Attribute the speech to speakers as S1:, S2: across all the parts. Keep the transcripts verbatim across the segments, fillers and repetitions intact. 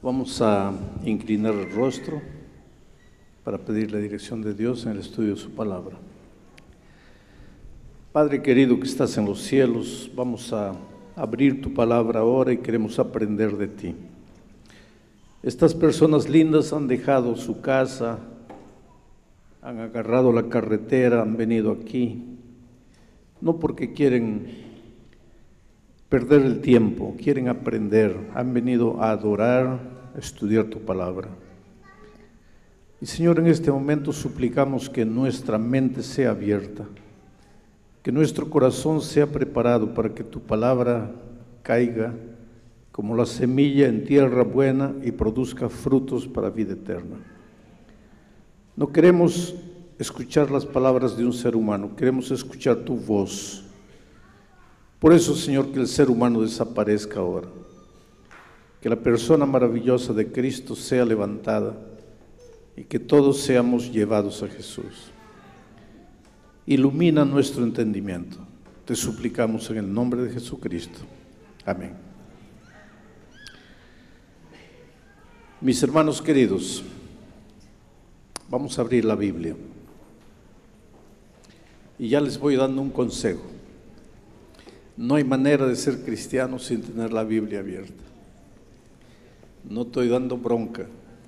S1: Vamos a inclinar el rostro para pedir la dirección de Dios en el estudio de su palabra. Padre querido que estás en los cielos, vamos a abrir tu palabra ahora y queremos aprender de ti. Estas personas lindas han dejado su casa, han agarrado la carretera, han venido aquí, no porque quieren perder el tiempo, quieren aprender, han venido a adorar, a estudiar tu palabra. Y Señor, en este momento suplicamos que nuestra mente sea abierta, que nuestro corazón sea preparado para que tu palabra caiga como la semilla en tierra buena y produzca frutos para vida eterna. No queremos escuchar las palabras de un ser humano, queremos escuchar tu voz. Por eso, Señor, que el ser humano desaparezca ahora, que la persona maravillosa de Cristo sea levantada y que todos seamos llevados a Jesús. Ilumina nuestro entendimiento. Te suplicamos en el nombre de Jesucristo. Amén. Mis hermanos queridos, vamos a abrir la Biblia. Y ya les voy dando un consejo. No hay manera de ser cristiano sin tener la Biblia abierta. No estoy dando bronca,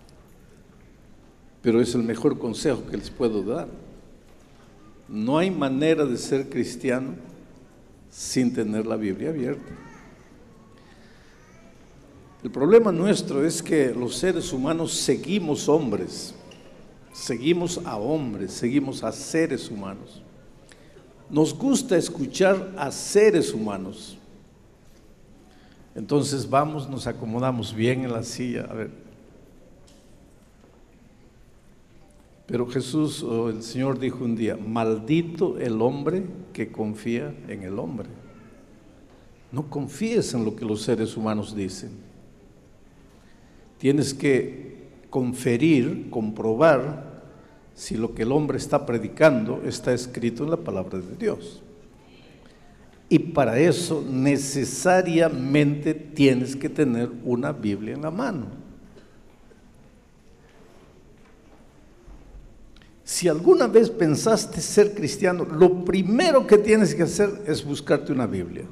S1: pero es el mejor consejo que les puedo dar. No hay manera de ser cristiano sin tener la Biblia abierta. El problema nuestro es que los seres humanos seguimos hombres, seguimos a hombres, seguimos a seres humanos. Nos gusta escuchar a seres humanos. Entonces vamos, nos acomodamos bien en la silla, a ver. Pero Jesús o el Señor dijo un día, maldito el hombre que confía en el hombre. No confíes en lo que los seres humanos dicen. Tienes que conferir, comprobar si lo que el hombre está predicando está escrito en la palabra de Dios. Y para eso necesariamente tienes que tener una Biblia en la mano. Si alguna vez pensaste ser cristiano, lo primero que tienes que hacer es buscarte una Biblia.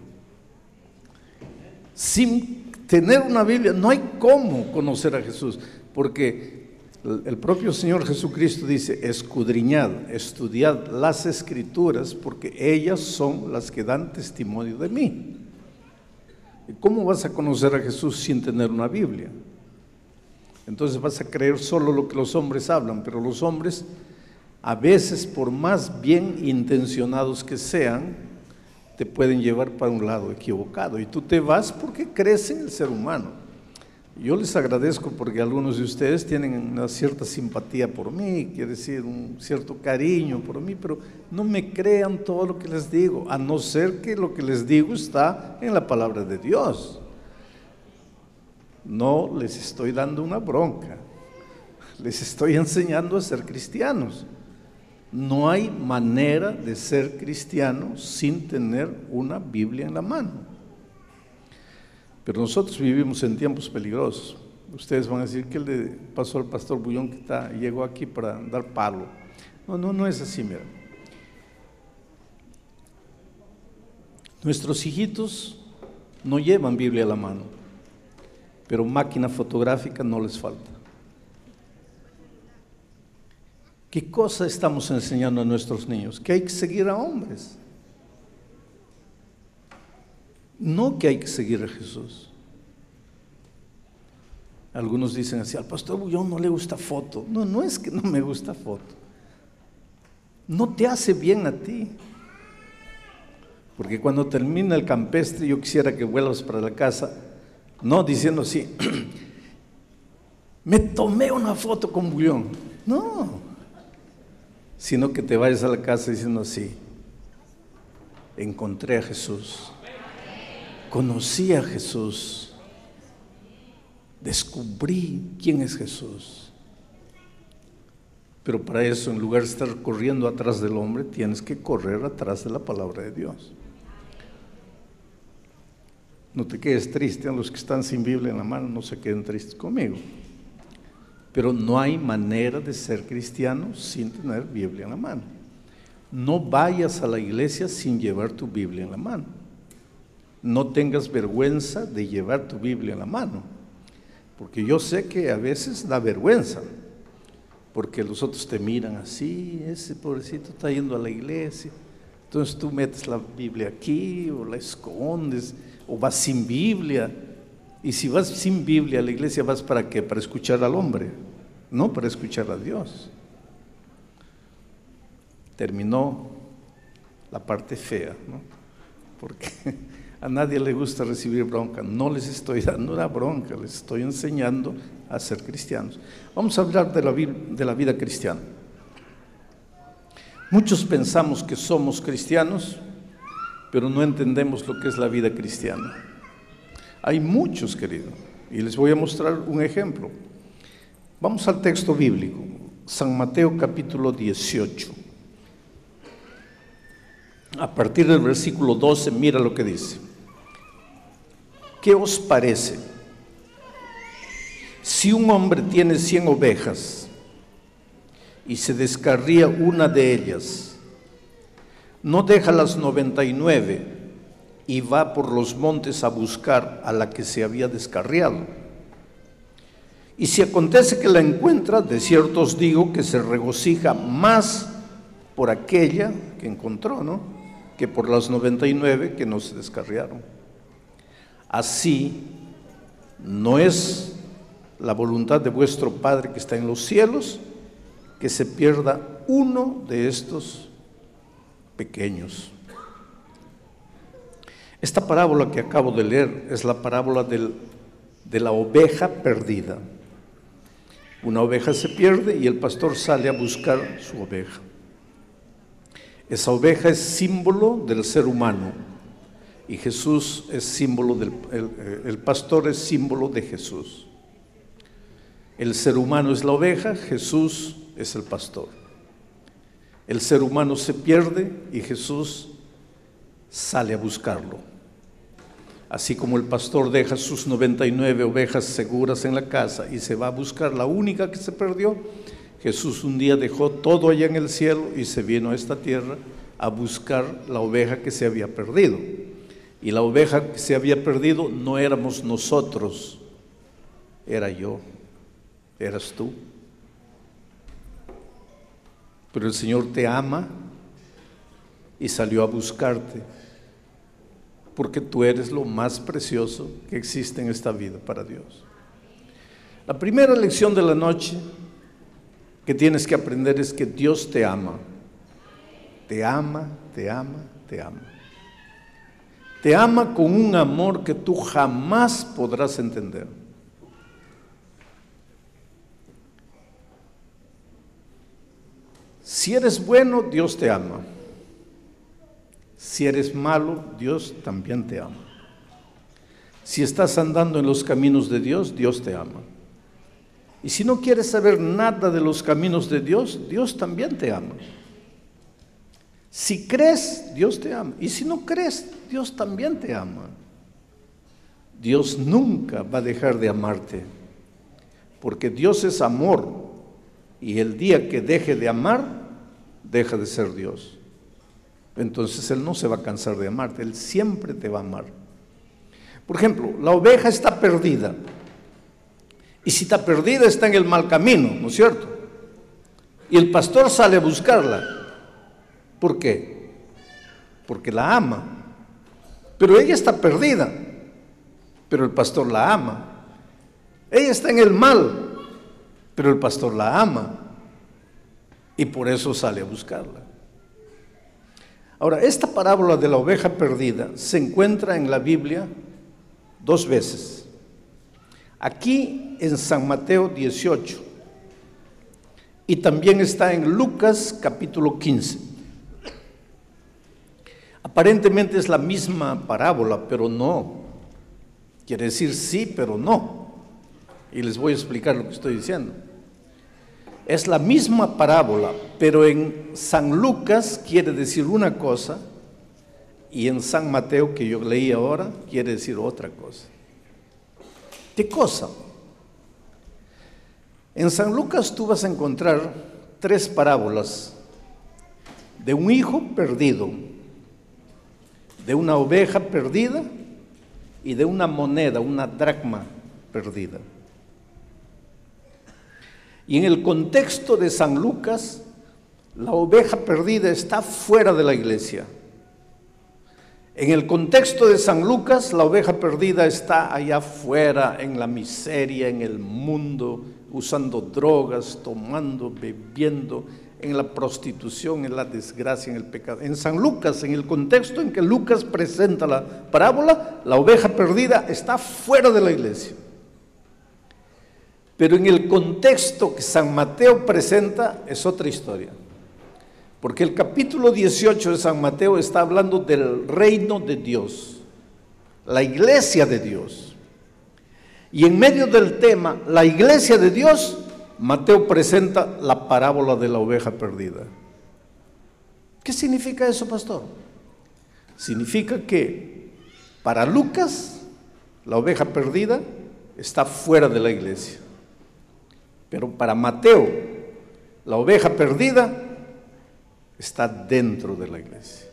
S1: Sin tener una Biblia no hay cómo conocer a Jesús, porque el propio Señor Jesucristo dice, escudriñad, estudiad las Escrituras, porque ellas son las que dan testimonio de mí. ¿Y cómo vas a conocer a Jesús sin tener una Biblia? Entonces vas a creer solo lo que los hombres hablan, pero los hombres, a veces, por más bien intencionados que sean, te pueden llevar para un lado equivocado, y tú te vas porque crees en el ser humano. Yo les agradezco porque algunos de ustedes tienen una cierta simpatía por mí, quiere decir un cierto cariño por mí, pero no me crean todo lo que les digo, a no ser que lo que les digo está en la palabra de Dios. No les estoy dando una bronca, les estoy enseñando a ser cristianos. No hay manera de ser cristiano sin tener una Biblia en la mano. Pero nosotros vivimos en tiempos peligrosos. Ustedes van a decir, ¿qué le pasó al pastor Bullón que está, llegó aquí para dar palo? No, no, no es así, mira. Nuestros hijitos no llevan Biblia a la mano, pero máquina fotográfica no les falta. ¿Qué cosa estamos enseñando a nuestros niños? Que hay que seguir a hombres. No que hay que seguir a Jesús. Algunos dicen así, al pastor Bullón no le gusta foto. No, no es que no me gusta foto. No te hace bien a ti. Porque cuando termina el campestre yo quisiera que vuelvas para la casa, no diciendo así, me tomé una foto con Bullón. No. Sino que te vayas a la casa diciendo así, encontré a Jesús. Conocí a Jesús, descubrí quién es Jesús. Pero para eso, en lugar de estar corriendo atrás del hombre, tienes que correr atrás de la palabra de Dios. No te quedes triste, a los que están sin Biblia en la mano no se queden tristes conmigo. Pero no hay manera de ser cristiano sin tener Biblia en la mano. No vayas a la iglesia sin llevar tu Biblia en la mano. No tengas vergüenza de llevar tu Biblia en la mano, porque yo sé que a veces da vergüenza, porque los otros te miran así, ese pobrecito está yendo a la iglesia, entonces tú metes la Biblia aquí o la escondes o vas sin Biblia. Y si vas sin Biblia a la iglesia, ¿vas para qué? Para escuchar al hombre, no para escuchar a Dios. Terminó la parte fea, ¿no? Porque a nadie le gusta recibir bronca. No les estoy dando una bronca, les estoy enseñando a ser cristianos. Vamos a hablar de la, de la vida cristiana. Muchos pensamos que somos cristianos, pero no entendemos lo que es la vida cristiana. Hay muchos, querido, y les voy a mostrar un ejemplo. Vamos al texto bíblico, San Mateo capítulo dieciocho. A partir del versículo doce, mira lo que dice. ¿Qué os parece? Si un hombre tiene cien ovejas y se descarría una de ellas, ¿no deja las noventa y nueve y va por los montes a buscar a la que se había descarriado? Y si acontece que la encuentra, de cierto os digo que se regocija más por aquella que encontró, ¿no?, que por las noventa y nueve que no se descarriaron. Así, no es la voluntad de vuestro Padre que está en los cielos que se pierda uno de estos pequeños. Esta parábola que acabo de leer es la parábola del, de la oveja perdida. Una oveja se pierde y el pastor sale a buscar su oveja. Esa oveja es símbolo del ser humano y Jesús es símbolo del, el, el pastor es símbolo de Jesús. El ser humano es la oveja, Jesús es el pastor. El ser humano se pierde y Jesús sale a buscarlo. Así como el pastor deja sus noventa y nueve ovejas seguras en la casa y se va a buscar la única que se perdió, Jesús un día dejó todo allá en el cielo y se vino a esta tierra a buscar la oveja que se había perdido. Y la oveja que se había perdido no éramos nosotros, era yo, eras tú. Pero el Señor te ama y salió a buscarte, porque tú eres lo más precioso que existe en esta vida para Dios. La primera lección de la noche que tienes que aprender es que Dios te ama. Te ama, te ama, te ama. Te ama con un amor que tú jamás podrás entender. Si eres bueno, Dios te ama. Si eres malo, Dios también te ama. Si estás andando en los caminos de Dios, Dios te ama. Y si no quieres saber nada de los caminos de Dios, Dios también te ama. Si crees, Dios te ama. Y si no crees, Dios también te ama. Dios nunca va a dejar de amarte, porque Dios es amor, y el día que deje de amar, deja de ser Dios. Entonces Él no se va a cansar de amarte, Él siempre te va a amar. Por ejemplo, la oveja está perdida, y si está perdida está en el mal camino, ¿no es cierto? Y el pastor sale a buscarla. ¿Por qué? Porque la ama. Pero ella está perdida, pero el pastor la ama. Ella está en el mal, pero el pastor la ama, y por eso sale a buscarla. Ahora, esta parábola de la oveja perdida se encuentra en la Biblia dos veces. Aquí en San Mateo dieciocho, y también está en Lucas capítulo quince. Aparentemente es la misma parábola, pero no. Quiere decir sí, pero no. Y les voy a explicar lo que estoy diciendo. Es la misma parábola, pero en San Lucas quiere decir una cosa Y en San Mateo, que yo leí ahora, quiere decir otra cosa. ¿Qué cosa? En San Lucas tú vas a encontrar tres parábolas de un hijo perdido, de una oveja perdida y de una moneda, una dracma perdida. Y en el contexto de San Lucas, la oveja perdida está fuera de la iglesia. En el contexto de San Lucas, la oveja perdida está allá afuera, en la miseria, en el mundo, usando drogas, tomando, bebiendo, en la prostitución, en la desgracia, en el pecado. En San Lucas, en el contexto en que Lucas presenta la parábola, la oveja perdida está fuera de la iglesia. Pero en el contexto que San Mateo presenta es otra historia. Porque el capítulo dieciocho de San Mateo está hablando del reino de Dios, la iglesia de Dios. Y en medio del tema, la iglesia de Dios, Mateo presenta la parábola de la oveja perdida. ¿Qué significa eso, pastor? Significa que para Lucas, la oveja perdida está fuera de la iglesia. Pero para Mateo, la oveja perdida está dentro de la iglesia.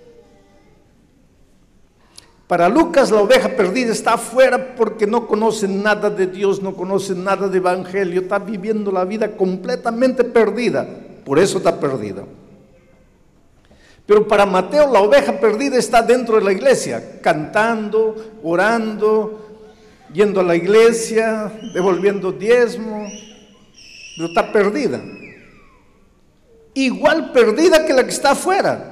S1: Para Lucas, la oveja perdida está afuera porque no conoce nada de Dios, no conoce nada de evangelio, está viviendo la vida completamente perdida, por eso está perdida. Pero para Mateo, la oveja perdida está dentro de la iglesia, cantando, orando, yendo a la iglesia, devolviendo diezmo, pero está perdida. Igual perdida que la que está afuera.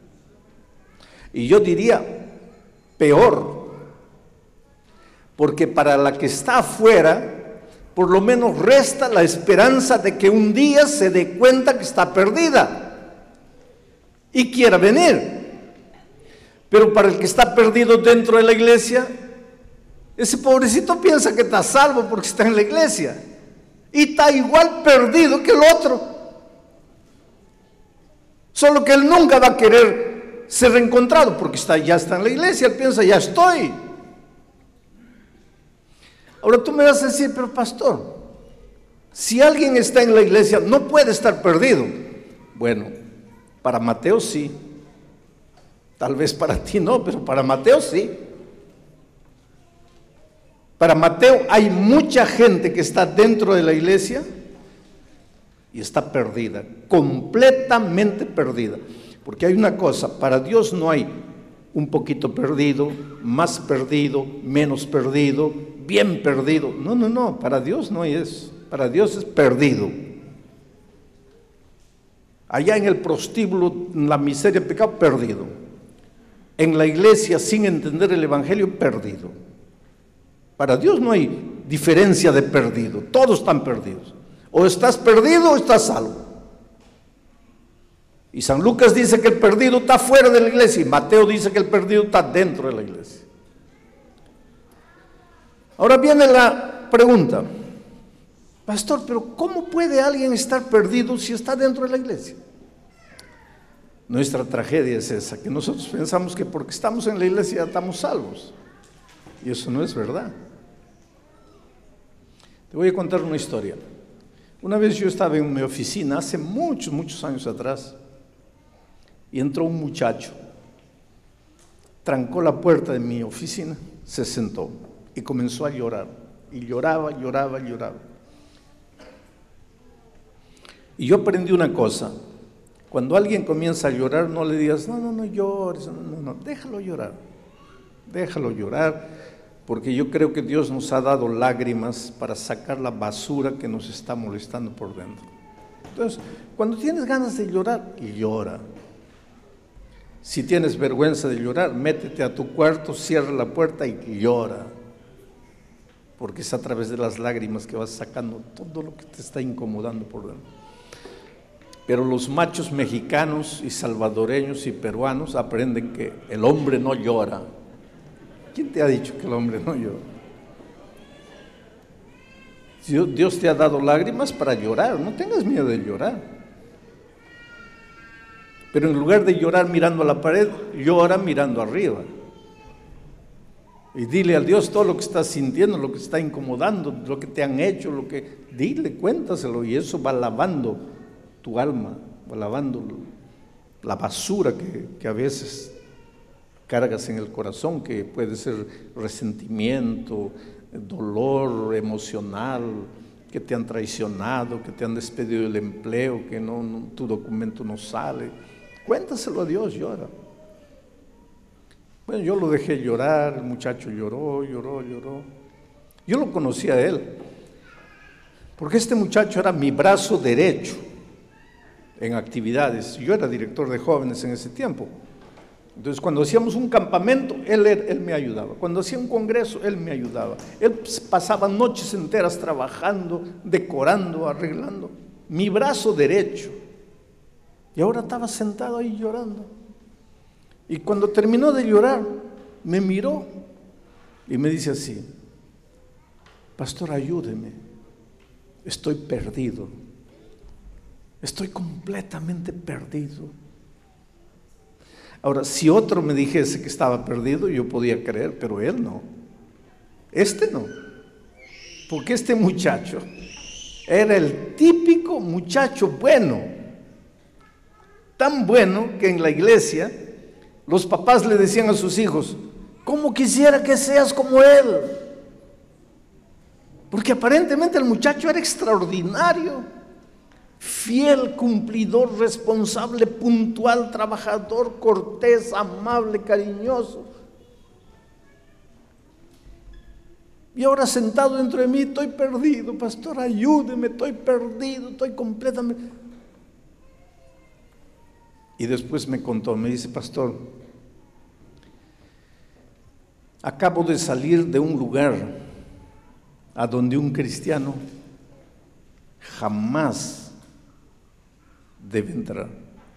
S1: Y yo diría, peor, porque para la que está afuera, por lo menos resta la esperanza de que un día se dé cuenta que está perdida y quiera venir. Pero para el que está perdido dentro de la iglesia, ese pobrecito piensa que está salvo porque está en la iglesia y está igual perdido que el otro. Solo que él nunca va a querer ser reencontrado porque está, ya está en la iglesia, él piensa, ya estoy. Ahora tú me vas a decir, pero pastor, si alguien está en la iglesia, no puede estar perdido. Bueno, para Mateo sí. Tal vez para ti no, pero para Mateo sí. Para Mateo hay mucha gente que está dentro de la iglesia y está perdida, completamente perdida. Porque hay una cosa, para Dios no hay un poquito perdido, más perdido, menos perdido, bien perdido. No, no, no, para Dios no hay eso. Para Dios es perdido. Allá en el prostíbulo, en la miseria, el pecado, perdido. En la iglesia, sin entender el evangelio, perdido. Para Dios no hay diferencia de perdido, todos están perdidos. O estás perdido o estás salvo. Y San Lucas dice que el perdido está fuera de la iglesia y Mateo dice que el perdido está dentro de la iglesia. Ahora viene la pregunta, pastor, pero ¿cómo puede alguien estar perdido si está dentro de la iglesia? Nuestra tragedia es esa, que nosotros pensamos que porque estamos en la iglesia ya estamos salvos. Y eso no es verdad. Te voy a contar una historia. Una vez yo estaba en mi oficina, hace muchos, muchos años atrás, y entró un muchacho, trancó la puerta de mi oficina, se sentó y comenzó a llorar. Y lloraba, lloraba, lloraba. Y yo aprendí una cosa, cuando alguien comienza a llorar, no le digas, no, no, no llores, no, no, no, déjalo llorar, déjalo llorar. Porque yo creo que Dios nos ha dado lágrimas para sacar la basura que nos está molestando por dentro. Entonces, cuando tienes ganas de llorar, llora. Si tienes vergüenza de llorar, métete a tu cuarto, cierra la puerta y llora. Porque es a través de las lágrimas que vas sacando todo lo que te está incomodando por dentro. Pero los machos mexicanos y salvadoreños y peruanos aprenden que el hombre no llora. ¿Quién te ha dicho que el hombre no llora? Dios te ha dado lágrimas para llorar, no tengas miedo de llorar. Pero en lugar de llorar mirando a la pared, llora mirando arriba. Y dile a Dios todo lo que estás sintiendo, lo que está incomodando, lo que te han hecho, lo que... Dile, cuéntaselo, y eso va lavando tu alma, va lavando la basura que, que a veces cargas en el corazón, que puede ser resentimiento, dolor emocional, que te han traicionado, que te han despedido del empleo, que no, no, tu documento no sale. Cuéntaselo a Dios, llora. Bueno, yo lo dejé llorar, el muchacho lloró, lloró, lloró. Yo lo conocía a él, porque este muchacho era mi brazo derecho en actividades. Yo era director de jóvenes en ese tiempo. Entonces, cuando hacíamos un campamento, él, él me ayudaba. Cuando hacía un congreso, él me ayudaba. Él pasaba noches enteras trabajando, decorando, arreglando. Mi brazo derecho. Y ahora estaba sentado ahí llorando. Y cuando terminó de llorar, me miró y me dice así: pastor, ayúdeme, estoy perdido, estoy completamente perdido. Ahora, si otro me dijese que estaba perdido, yo podía creer, pero él no, este no, porque este muchacho era el típico muchacho bueno, tan bueno que en la iglesia los papás le decían a sus hijos: ¿cómo quisiera que seas como él? Porque aparentemente el muchacho era extraordinario, fiel, cumplidor, responsable, puntual, trabajador, cortés, amable, cariñoso. Y ahora sentado dentro de mí, estoy perdido, pastor, ayúdeme, estoy perdido, estoy completamente... Y después me contó, me dice: pastor, acabo de salir de un lugar a donde un cristiano jamás debe entrar.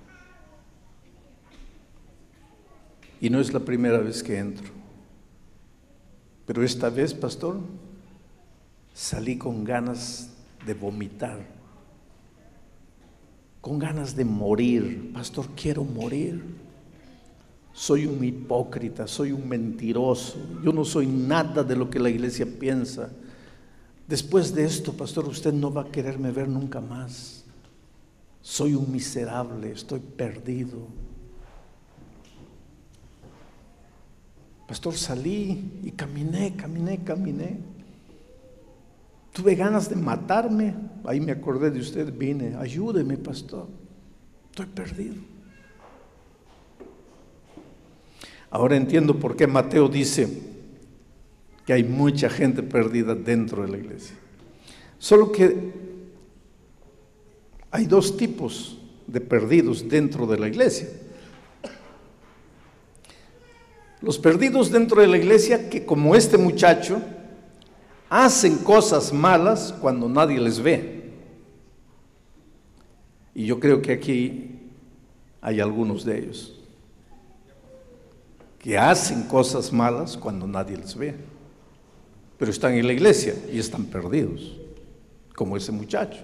S1: Y no es la primera vez que entro. Pero esta vez, pastor, salí con ganas de vomitar, con ganas de morir. Pastor, quiero morir. Soy un hipócrita, soy un mentiroso, yo no soy nada de lo que la iglesia piensa. Después de esto, pastor, usted no va a quererme ver nunca más. Soy un miserable, estoy perdido. Pastor, salí y caminé, caminé, caminé. Tuve ganas de matarme. Ahí me acordé de usted, vine. Ayúdeme, pastor, estoy perdido. Ahora entiendo por qué Mateo dice que hay mucha gente perdida dentro de la iglesia. Solo que hay dos tipos de perdidos dentro de la iglesia. Los perdidos dentro de la iglesia que, como este muchacho, hacen cosas malas cuando nadie les ve. Y yo creo que aquí hay algunos de ellos que hacen cosas malas cuando nadie les ve, pero están en la iglesia y están perdidos, como ese muchacho.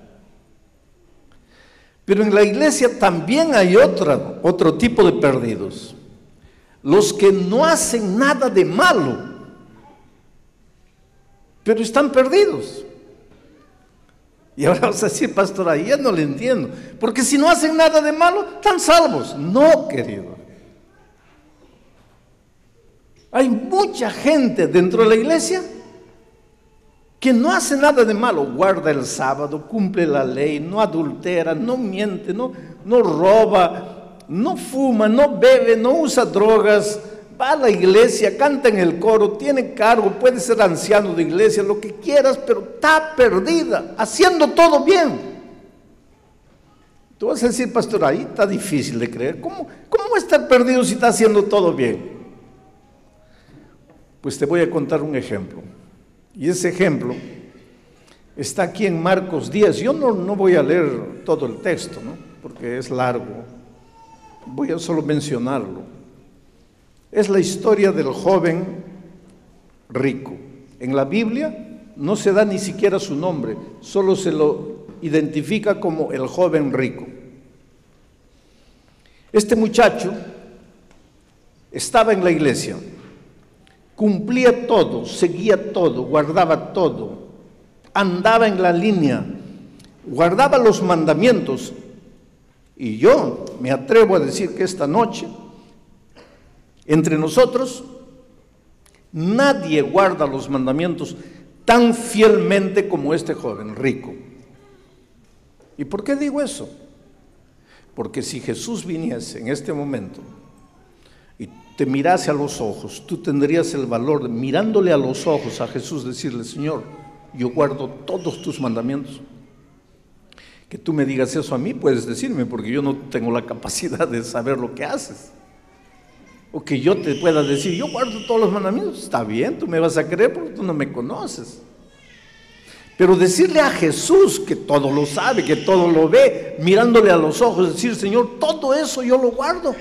S1: Pero en la iglesia también hay otra, otro tipo de perdidos, los que no hacen nada de malo, pero están perdidos. Y ahora vas a decir: pastor, ahí ya no le entiendo, porque si no hacen nada de malo, están salvos. No, querido. Hay mucha gente dentro de la iglesia que no hace nada de malo, guarda el sábado, cumple la ley, no adultera, no miente, no, no roba, no fuma, no bebe, no usa drogas, va a la iglesia, canta en el coro, tiene cargo, puede ser anciano de iglesia, lo que quieras, pero está perdida, haciendo todo bien. Tú vas a decir: pastor, ahí está difícil de creer. ¿Cómo, cómo va a estar perdido si está haciendo todo bien? Pues te voy a contar un ejemplo. Y ese ejemplo está aquí en Marcos diez. Yo no, no voy a leer todo el texto, ¿no?, porque es largo. Voy a solo mencionarlo. Es la historia del joven rico. En la Biblia no se da ni siquiera su nombre, solo se lo identifica como el joven rico. Este muchacho estaba en la iglesia, cumplía todo, seguía todo, guardaba todo, andaba en la línea, guardaba los mandamientos. Y yo me atrevo a decir que esta noche, entre nosotros, nadie guarda los mandamientos tan fielmente como este joven rico. ¿Y por qué digo eso? Porque si Jesús viniese en este momento y te mirase a los ojos, tú tendrías el valor de, mirándole a los ojos a Jesús, decirle: Señor, yo guardo todos tus mandamientos. Que tú me digas eso a mí, puedes decirme, porque yo no tengo la capacidad de saber lo que haces. O que yo te pueda decir: yo guardo todos los mandamientos. Está bien, tú me vas a creer porque tú no me conoces. Pero decirle a Jesús, que todo lo sabe, que todo lo ve, mirándole a los ojos, decir: Señor, todo eso yo lo guardo.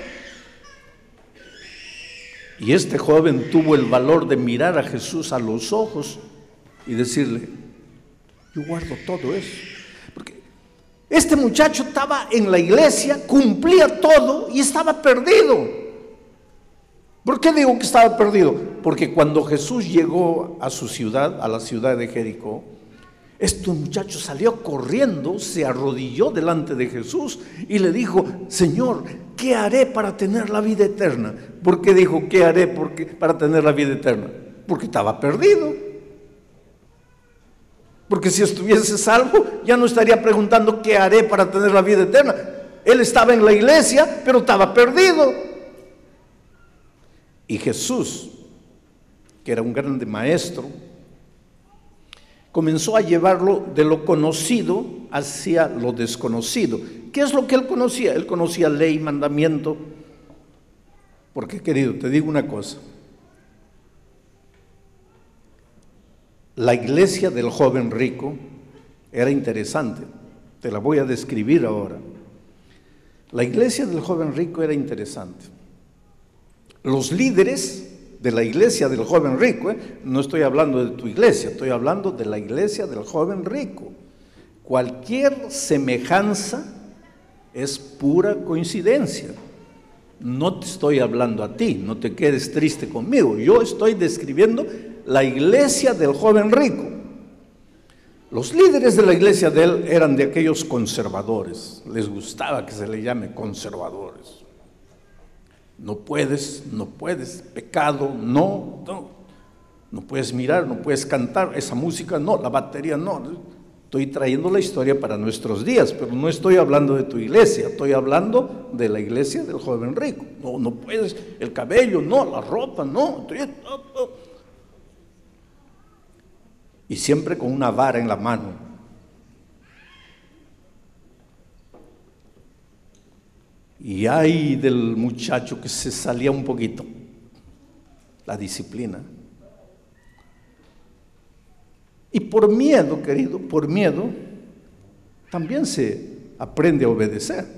S1: Y este joven tuvo el valor de mirar a Jesús a los ojos y decirle: yo guardo todo eso. Porque este muchacho estaba en la iglesia, cumplía todo y estaba perdido. ¿Por qué digo que estaba perdido? Porque cuando Jesús llegó a su ciudad, a la ciudad de Jericó, este muchacho salió corriendo, se arrodilló delante de Jesús y le dijo: Señor, ¿qué haré para tener la vida eterna? ¿Por qué dijo qué haré porque, para tener la vida eterna? Porque estaba perdido. Porque si estuviese salvo, ya no estaría preguntando qué haré para tener la vida eterna. Él estaba en la iglesia, pero estaba perdido. Y Jesús, que era un grande maestro, comenzó a llevarlo de lo conocido hacia lo desconocido. ¿Qué es lo que él conocía? Él conocía ley, mandamiento. Porque, querido, te digo una cosa. La iglesia del joven rico era interesante. Te la voy a describir ahora. La iglesia del joven rico era interesante. Los líderes de la iglesia del joven rico, ¿eh? No estoy hablando de tu iglesia, estoy hablando de la iglesia del joven rico. Cualquier semejanza es pura coincidencia. No te estoy hablando a ti, no te quedes triste conmigo. Yo estoy describiendo la iglesia del joven rico. Los líderes de la iglesia de él eran de aquellos conservadores. Les gustaba que se le llame conservadores. No puedes, no puedes, pecado, no, no, no puedes mirar, no puedes cantar, esa música no, la batería no. Estoy trayendo la historia para nuestros días, pero no estoy hablando de tu iglesia, estoy hablando de la iglesia del joven rico. No, no puedes, el cabello no, la ropa no. Y siempre con una vara en la mano. Y ay del muchacho que se salía un poquito, la disciplina. Y por miedo, querido, por miedo, también se aprende a obedecer.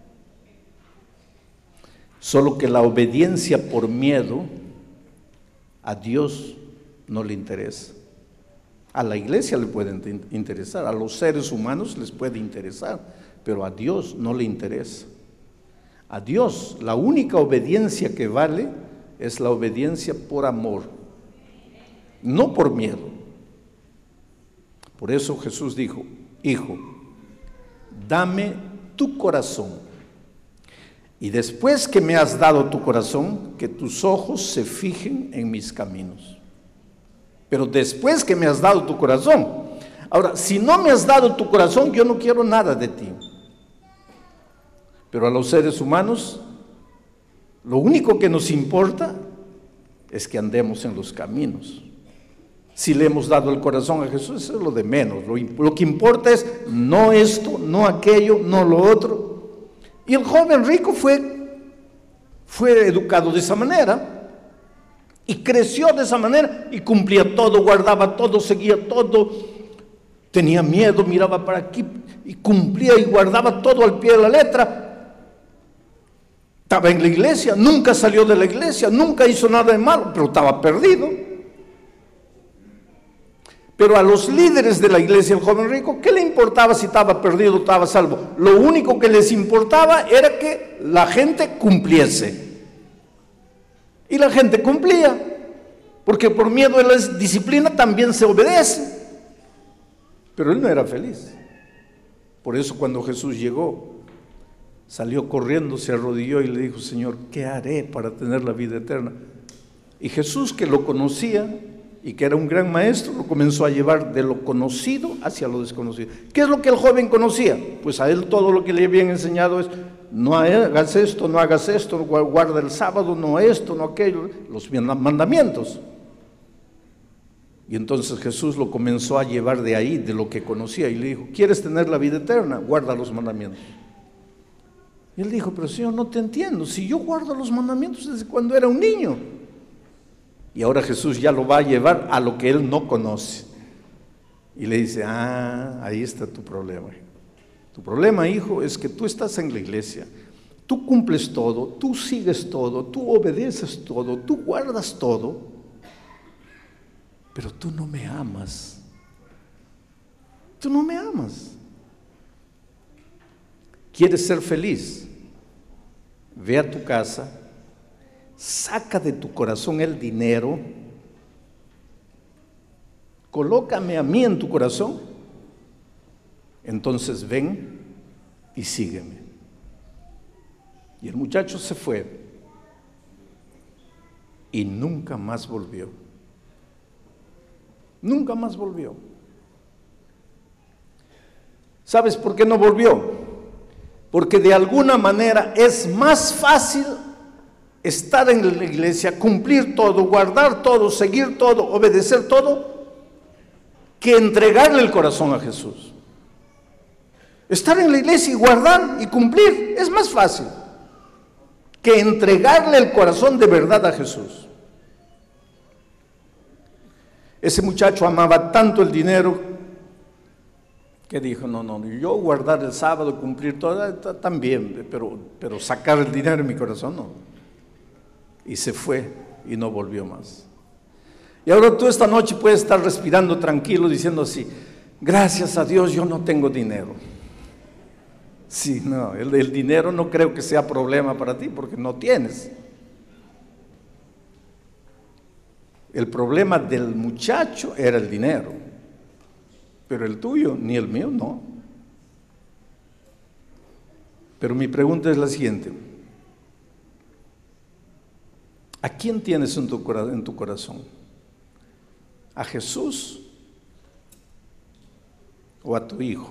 S1: Solo que la obediencia por miedo a Dios no le interesa. A la iglesia le puede interesar, a los seres humanos les puede interesar, pero a Dios no le interesa. A Dios, la única obediencia que vale es la obediencia por amor, no por miedo. Por eso Jesús dijo: Hijo, dame tu corazón. Y después que me has dado tu corazón, que tus ojos se fijen en mis caminos. Pero después que me has dado tu corazón. Ahora, si no me has dado tu corazón, yo no quiero nada de ti. Pero a los seres humanos, lo único que nos importa es que andemos en los caminos. Si le hemos dado el corazón a Jesús, eso es lo de menos. Lo, lo que importa es no esto, no aquello, no lo otro. Y el joven rico fue, fue educado de esa manera y creció de esa manera y cumplía todo, guardaba todo, seguía todo. Tenía miedo, miraba para aquí y cumplía y guardaba todo al pie de la letra. Estaba en la iglesia, nunca salió de la iglesia, nunca hizo nada de malo, pero estaba perdido. Pero a los líderes de la iglesia, el joven rico, ¿qué le importaba si estaba perdido o estaba salvo? Lo único que les importaba era que la gente cumpliese. Y la gente cumplía, porque por miedo a la disciplina también se obedece. Pero él no era feliz. Por eso cuando Jesús llegó, salió corriendo, se arrodilló y le dijo: Señor, ¿qué haré para tener la vida eterna? Y Jesús, que lo conocía y que era un gran maestro, lo comenzó a llevar de lo conocido hacia lo desconocido. ¿Qué es lo que el joven conocía? Pues a él todo lo que le habían enseñado es: no hagas esto, no hagas esto, guarda el sábado, no esto, no aquello, los mandamientos. Y entonces Jesús lo comenzó a llevar de ahí, de lo que conocía, y le dijo: ¿quieres tener la vida eterna? Guarda los mandamientos. Y él dijo: pero Señor, no te entiendo, si yo guardo los mandamientos desde cuando era un niño. Y ahora Jesús ya lo va a llevar a lo que él no conoce. Y le dice: ah, ahí está tu problema. Tu problema, hijo, es que tú estás en la iglesia, tú cumples todo, tú sigues todo, tú obedeces todo, tú guardas todo, pero tú no me amas. Tú no me amas. ¿Quieres ser feliz? Ve a tu casa, saca de tu corazón el dinero, colócame a mí en tu corazón, entonces ven y sígueme. Y el muchacho se fue y nunca más volvió. Nunca más volvió. ¿Sabes por qué no volvió? Porque de alguna manera es más fácil estar en la iglesia, cumplir todo, guardar todo, seguir todo, obedecer todo, que entregarle el corazón a Jesús. Estar en la iglesia y guardar y cumplir es más fácil que entregarle el corazón de verdad a Jesús. Ese muchacho amaba tanto el dinero que dijo: no, no, yo guardar el sábado, cumplir todo, también, pero, pero sacar el dinero en mi corazón no. Y se fue y no volvió más. Y ahora tú esta noche puedes estar respirando tranquilo diciendo así: gracias a Dios yo no tengo dinero. Sí, no, el, el dinero no creo que sea problema para ti porque no tienes. El problema del muchacho era el dinero, pero el tuyo, ni el mío, no. Pero mi pregunta es la siguiente: ¿a quién tienes en tu, en tu corazón? ¿A Jesús o a tu hijo?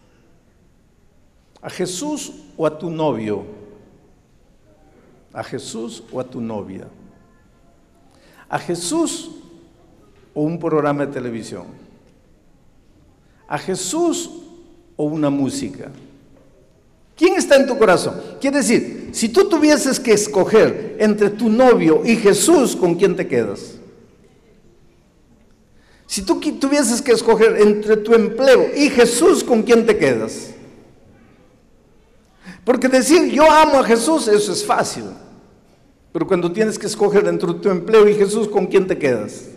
S1: ¿A Jesús o a tu novio? ¿A Jesús o a tu novia? ¿A Jesús o un programa de televisión? ¿A Jesús o una música? ¿Quién está en tu corazón? Quiere decir, si tú tuvieses que escoger entre tu novio y Jesús, ¿con quién te quedas? Si tú tuvieses que escoger entre tu empleo y Jesús, ¿con quién te quedas? Porque decir yo amo a Jesús, eso es fácil. Pero cuando tienes que escoger entre tu empleo y Jesús, ¿con quién te quedas?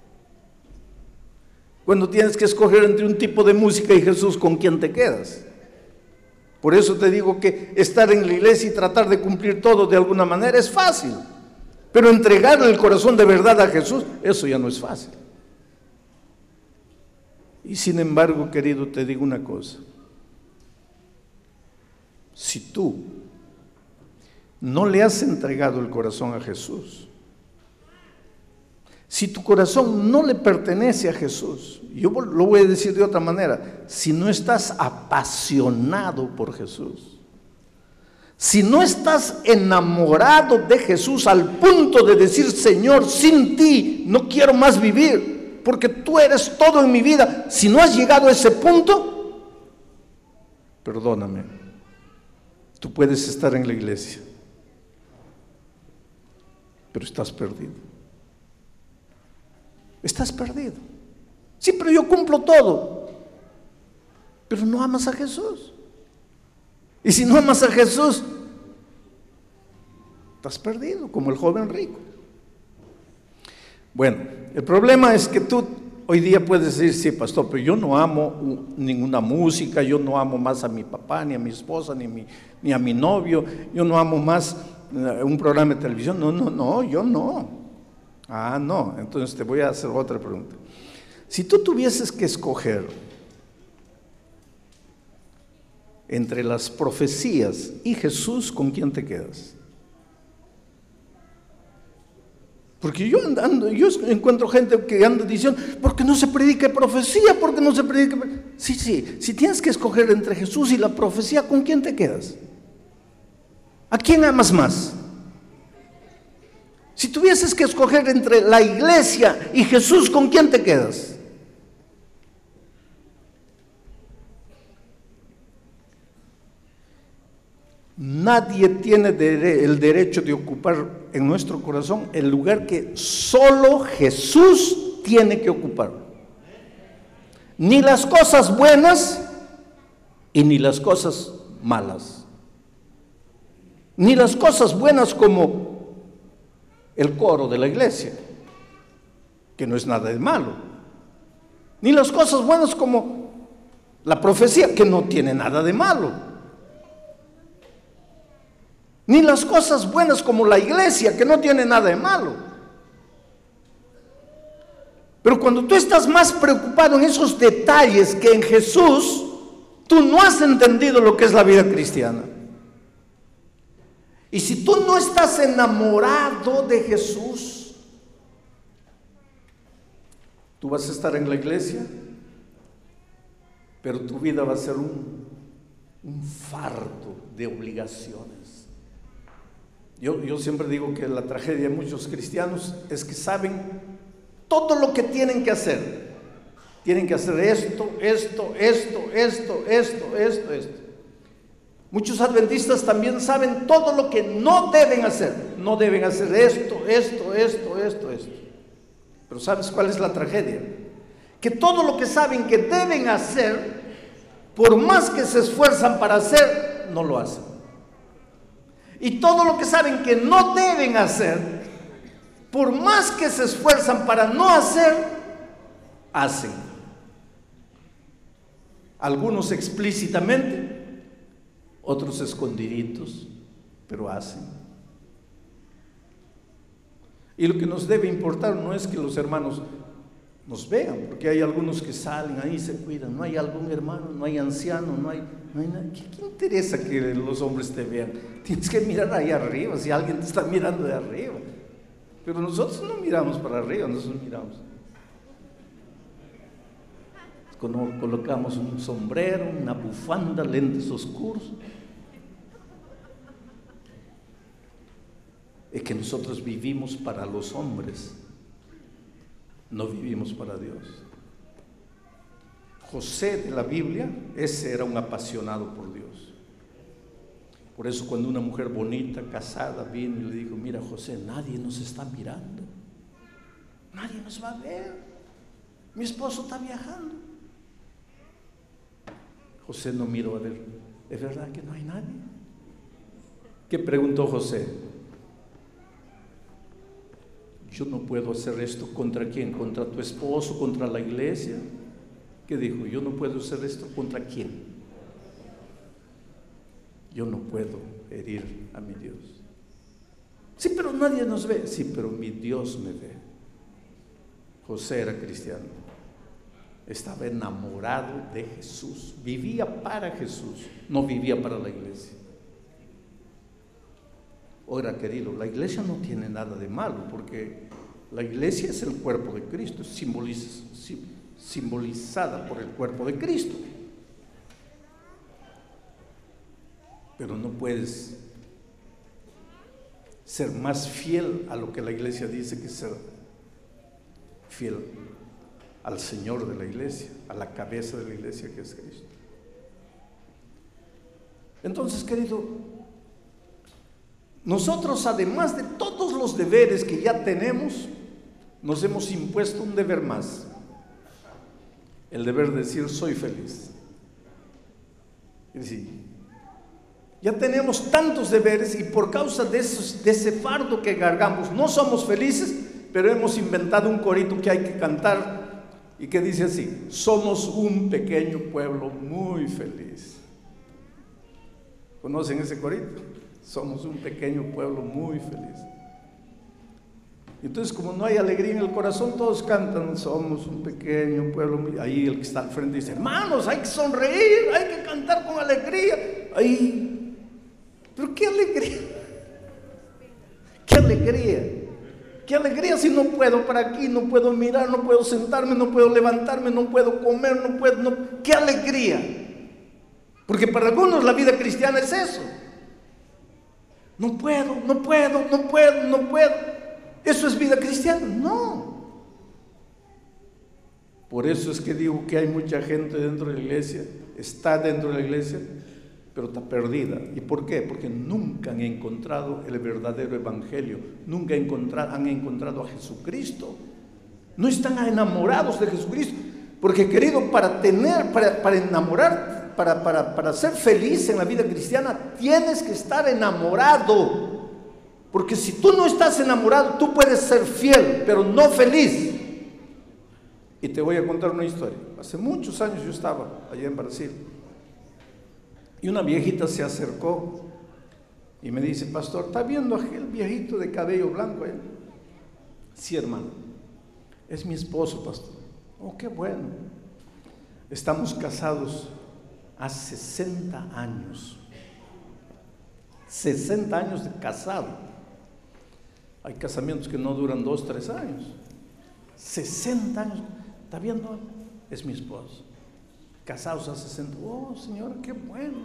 S1: Cuando tienes que escoger entre un tipo de música y Jesús, ¿con quién te quedas? Por eso te digo que estar en la iglesia y tratar de cumplir todo de alguna manera es fácil. Pero entregarle el corazón de verdad a Jesús, eso ya no es fácil. Y sin embargo, querido, te digo una cosa. Si tú no le has entregado el corazón a Jesús, si tu corazón no le pertenece a Jesús, yo lo voy a decir de otra manera, si no estás apasionado por Jesús, si no estás enamorado de Jesús al punto de decir: Señor, sin ti no quiero más vivir, porque tú eres todo en mi vida, si no has llegado a ese punto, perdóname, tú puedes estar en la iglesia, pero estás perdido. Estás perdido. Sí, pero yo cumplo todo. Pero no amas a Jesús. Y si no amas a Jesús, estás perdido, como el joven rico. Bueno, el problema es que tú Hoy día puedes decir, sí, pastor, pero yo no amo ninguna música, yo no amo más a mi papá, ni a mi esposa, ni, mi, ni a mi novio, yo no amo más un programa de televisión. No, no, no, yo no. Ah, no. Entonces te voy a hacer otra pregunta. Si tú tuvieses que escoger entre las profecías y Jesús, ¿con quién te quedas? Porque yo andando, yo encuentro gente que anda diciendo, porque no se predica profecía, porque no se predica. Sí, sí, si tienes que escoger entre Jesús y la profecía, ¿con quién te quedas? ¿A quién amas más? Si tuvieses que escoger entre la iglesia y Jesús, ¿con quién te quedas? Nadie tiene el derecho de ocupar en nuestro corazón el lugar que solo Jesús tiene que ocupar. Ni las cosas buenas y ni las cosas malas. Ni las cosas buenas como el coro de la iglesia, que no es nada de malo. Ni las cosas buenas como la profecía, que no tiene nada de malo. Ni las cosas buenas como la iglesia, que no tiene nada de malo. Pero cuando tú estás más preocupado en esos detalles que en Jesús, tú no has entendido lo que es la vida cristiana. Y si tú no estás enamorado de Jesús, tú vas a estar en la iglesia, pero tu vida va a ser un, un fardo de obligaciones. Yo, yo siempre digo que la tragedia de muchos cristianos es que saben todo lo que tienen que hacer. Tienen que hacer esto, esto, esto, esto, esto, esto, esto. Muchos adventistas también saben todo lo que no deben hacer. No deben hacer esto, esto, esto, esto, esto. Pero ¿sabes cuál es la tragedia? Que todo lo que saben que deben hacer, por más que se esfuerzan para hacer, no lo hacen. Y todo lo que saben que no deben hacer, por más que se esfuerzan para no hacer, hacen. Algunos explícitamente, otros escondiditos, pero hacen. Y lo que nos debe importar no es que los hermanos nos vean, porque hay algunos que salen ahí y se cuidan. No hay algún hermano, no hay anciano, no hay, no hay nada. ¿Qué, qué interesa que los hombres te vean? Tienes que mirar ahí arriba, si alguien te está mirando de arriba. Pero nosotros no miramos para arriba, nosotros miramos. Cuando colocamos un sombrero, una bufanda, lentes oscuros. Es que nosotros vivimos para los hombres. No vivimos para Dios. José de la Biblia, ese era un apasionado por Dios. Por eso cuando una mujer bonita, casada, vino y le dijo, mira José, nadie nos está mirando, nadie nos va a ver, mi esposo está viajando. José no miró a ver, ¿es verdad que no hay nadie? ¿Qué preguntó José? Yo no puedo hacer esto. ¿Contra quién? ¿Contra tu esposo? ¿Contra la iglesia? ¿Qué dijo? Yo no puedo hacer esto. ¿Contra quién? Yo no puedo herir a mi Dios. Sí, pero nadie nos ve. Sí, pero mi Dios me ve. José era cristiano. Estaba enamorado de Jesús. Vivía para Jesús. No vivía para la iglesia. Ahora, querido, la iglesia no tiene nada de malo, porque la iglesia es el cuerpo de Cristo, es simboliz, simbolizada por el cuerpo de Cristo. Pero no puedes ser más fiel a lo que la iglesia dice que ser fiel al Señor de la iglesia, a la cabeza de la iglesia que es Cristo. Entonces, querido, nosotros, además de todos los deberes que ya tenemos, nos hemos impuesto un deber más. El deber de decir, soy feliz. Es decir, ya tenemos tantos deberes y por causa de, esos, de ese fardo que cargamos, no somos felices, pero hemos inventado un corito que hay que cantar y que dice así: somos un pequeño pueblo muy feliz. ¿Conocen ese corito? Somos un pequeño pueblo muy feliz. Entonces, como no hay alegría en el corazón, todos cantan: somos un pequeño pueblo muy... Ahí el que está al frente dice: hermanos, hay que sonreír, hay que cantar con alegría. Ahí, pero qué alegría, qué alegría, qué alegría si no puedo para aquí, no puedo mirar, no puedo sentarme, no puedo levantarme, no puedo comer, no puedo, no... qué alegría. Porque para algunos la vida cristiana es eso: no puedo, no puedo, no puedo, no puedo. ¿Eso es vida cristiana? No. Por eso es que digo que hay mucha gente dentro de la iglesia, está dentro de la iglesia, pero está perdida. ¿Y por qué? Porque nunca han encontrado el verdadero evangelio, nunca encontrado, han encontrado a Jesucristo. No están enamorados de Jesucristo. Porque, querido, para tener, para, para enamorar, para, para, para ser feliz en la vida cristiana, tienes que estar enamorado. Porque si tú no estás enamorado, tú puedes ser fiel, pero no feliz. Y te voy a contar una historia. Hace muchos años yo estaba allá en Brasil, y una viejita se acercó y me dice: pastor, ¿está viendo aquel viejito de cabello blanco allá? Sí, hermano, es mi esposo, pastor. Oh, qué bueno. Estamos casados hace sesenta años. sesenta años de casado. Hay casamientos que no duran dos, tres años. sesenta años. ¿Está viendo? Es mi esposo. Casados hace sesenta. Oh, señora, qué bueno.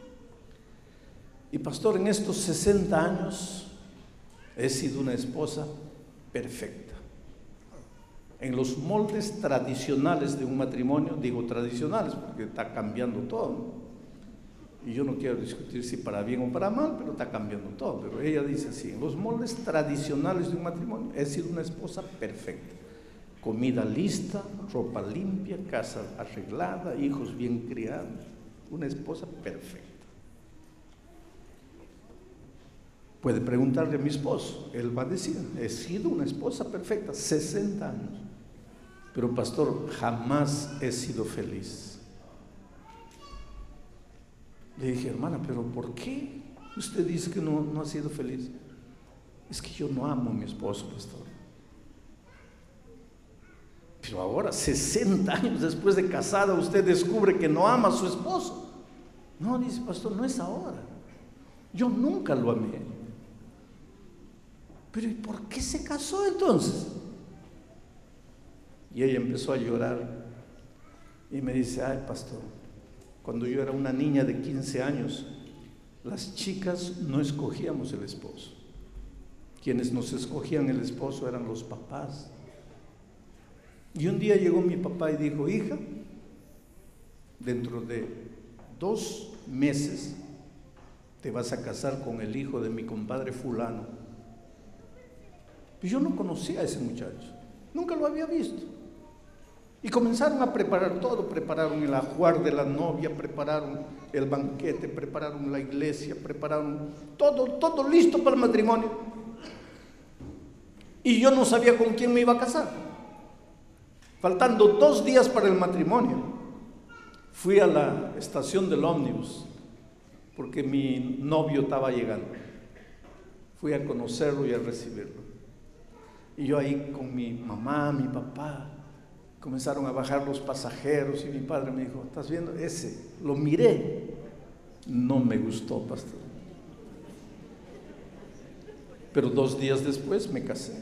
S1: Y pastor, en estos sesenta años he sido una esposa perfecta. En los moldes tradicionales de un matrimonio, digo tradicionales porque está cambiando todo, ¿no? Y yo no quiero discutir si para bien o para mal, pero está cambiando todo. Pero ella dice así: en los moldes tradicionales de un matrimonio he sido una esposa perfecta. Comida lista, ropa limpia, casa arreglada, hijos bien criados. Una esposa perfecta. Puede preguntarle a mi esposo, él va a decir: he sido una esposa perfecta, sesenta años. Pero pastor, jamás he sido feliz. Le dije: hermana, ¿pero por qué usted dice que no, no ha sido feliz? Es que yo no amo a mi esposo, pastor. Pero ahora, sesenta años después de casada, usted descubre que no ama a su esposo. No, dice: pastor, no es ahora. Yo nunca lo amé. Pero ¿y por qué se casó entonces? Y ella empezó a llorar y me dice: ay, pastor, cuando yo era una niña de quince años, las chicas no escogíamos el esposo. Quienes nos escogían el esposo eran los papás. Y un día llegó mi papá y dijo: hija, dentro de dos meses te vas a casar con el hijo de mi compadre fulano. Y yo no conocía a ese muchacho, nunca lo había visto. Y comenzaron a preparar todo, prepararon el ajuar de la novia, prepararon el banquete, prepararon la iglesia, prepararon todo, todo listo para el matrimonio. Y yo no sabía con quién me iba a casar. Faltando dos días para el matrimonio, fui a la estación del ómnibus, porque mi novio estaba llegando. Fui a conocerlo y a recibirlo. Y yo ahí con mi mamá, mi papá, comenzaron a bajar los pasajeros y mi padre me dijo: ¿estás viendo? Ese, lo miré, no me gustó, pastor. Pero dos días después me casé.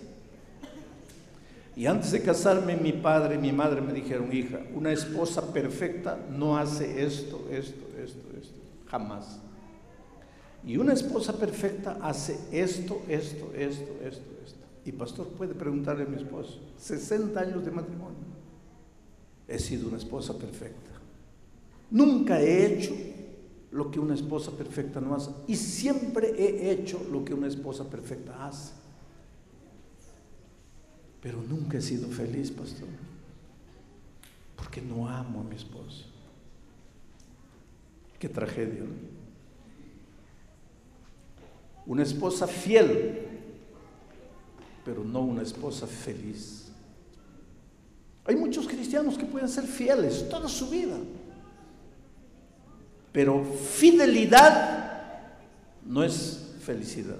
S1: Y antes de casarme, mi padre y mi madre me dijeron: hija, una esposa perfecta no hace esto, esto, esto, esto, jamás. Y una esposa perfecta hace esto, esto, esto, esto, esto. Y pastor, puede preguntarle a mi esposo, sesenta años de matrimonio, he sido una esposa perfecta. Nunca he hecho lo que una esposa perfecta no hace, y siempre he hecho lo que una esposa perfecta hace. Pero nunca he sido feliz, pastor, porque no amo a mi esposo. Qué tragedia, ¿no? Una esposa fiel, pero no una esposa feliz. Hay muchos cristianos que pueden ser fieles toda su vida, pero fidelidad no es felicidad.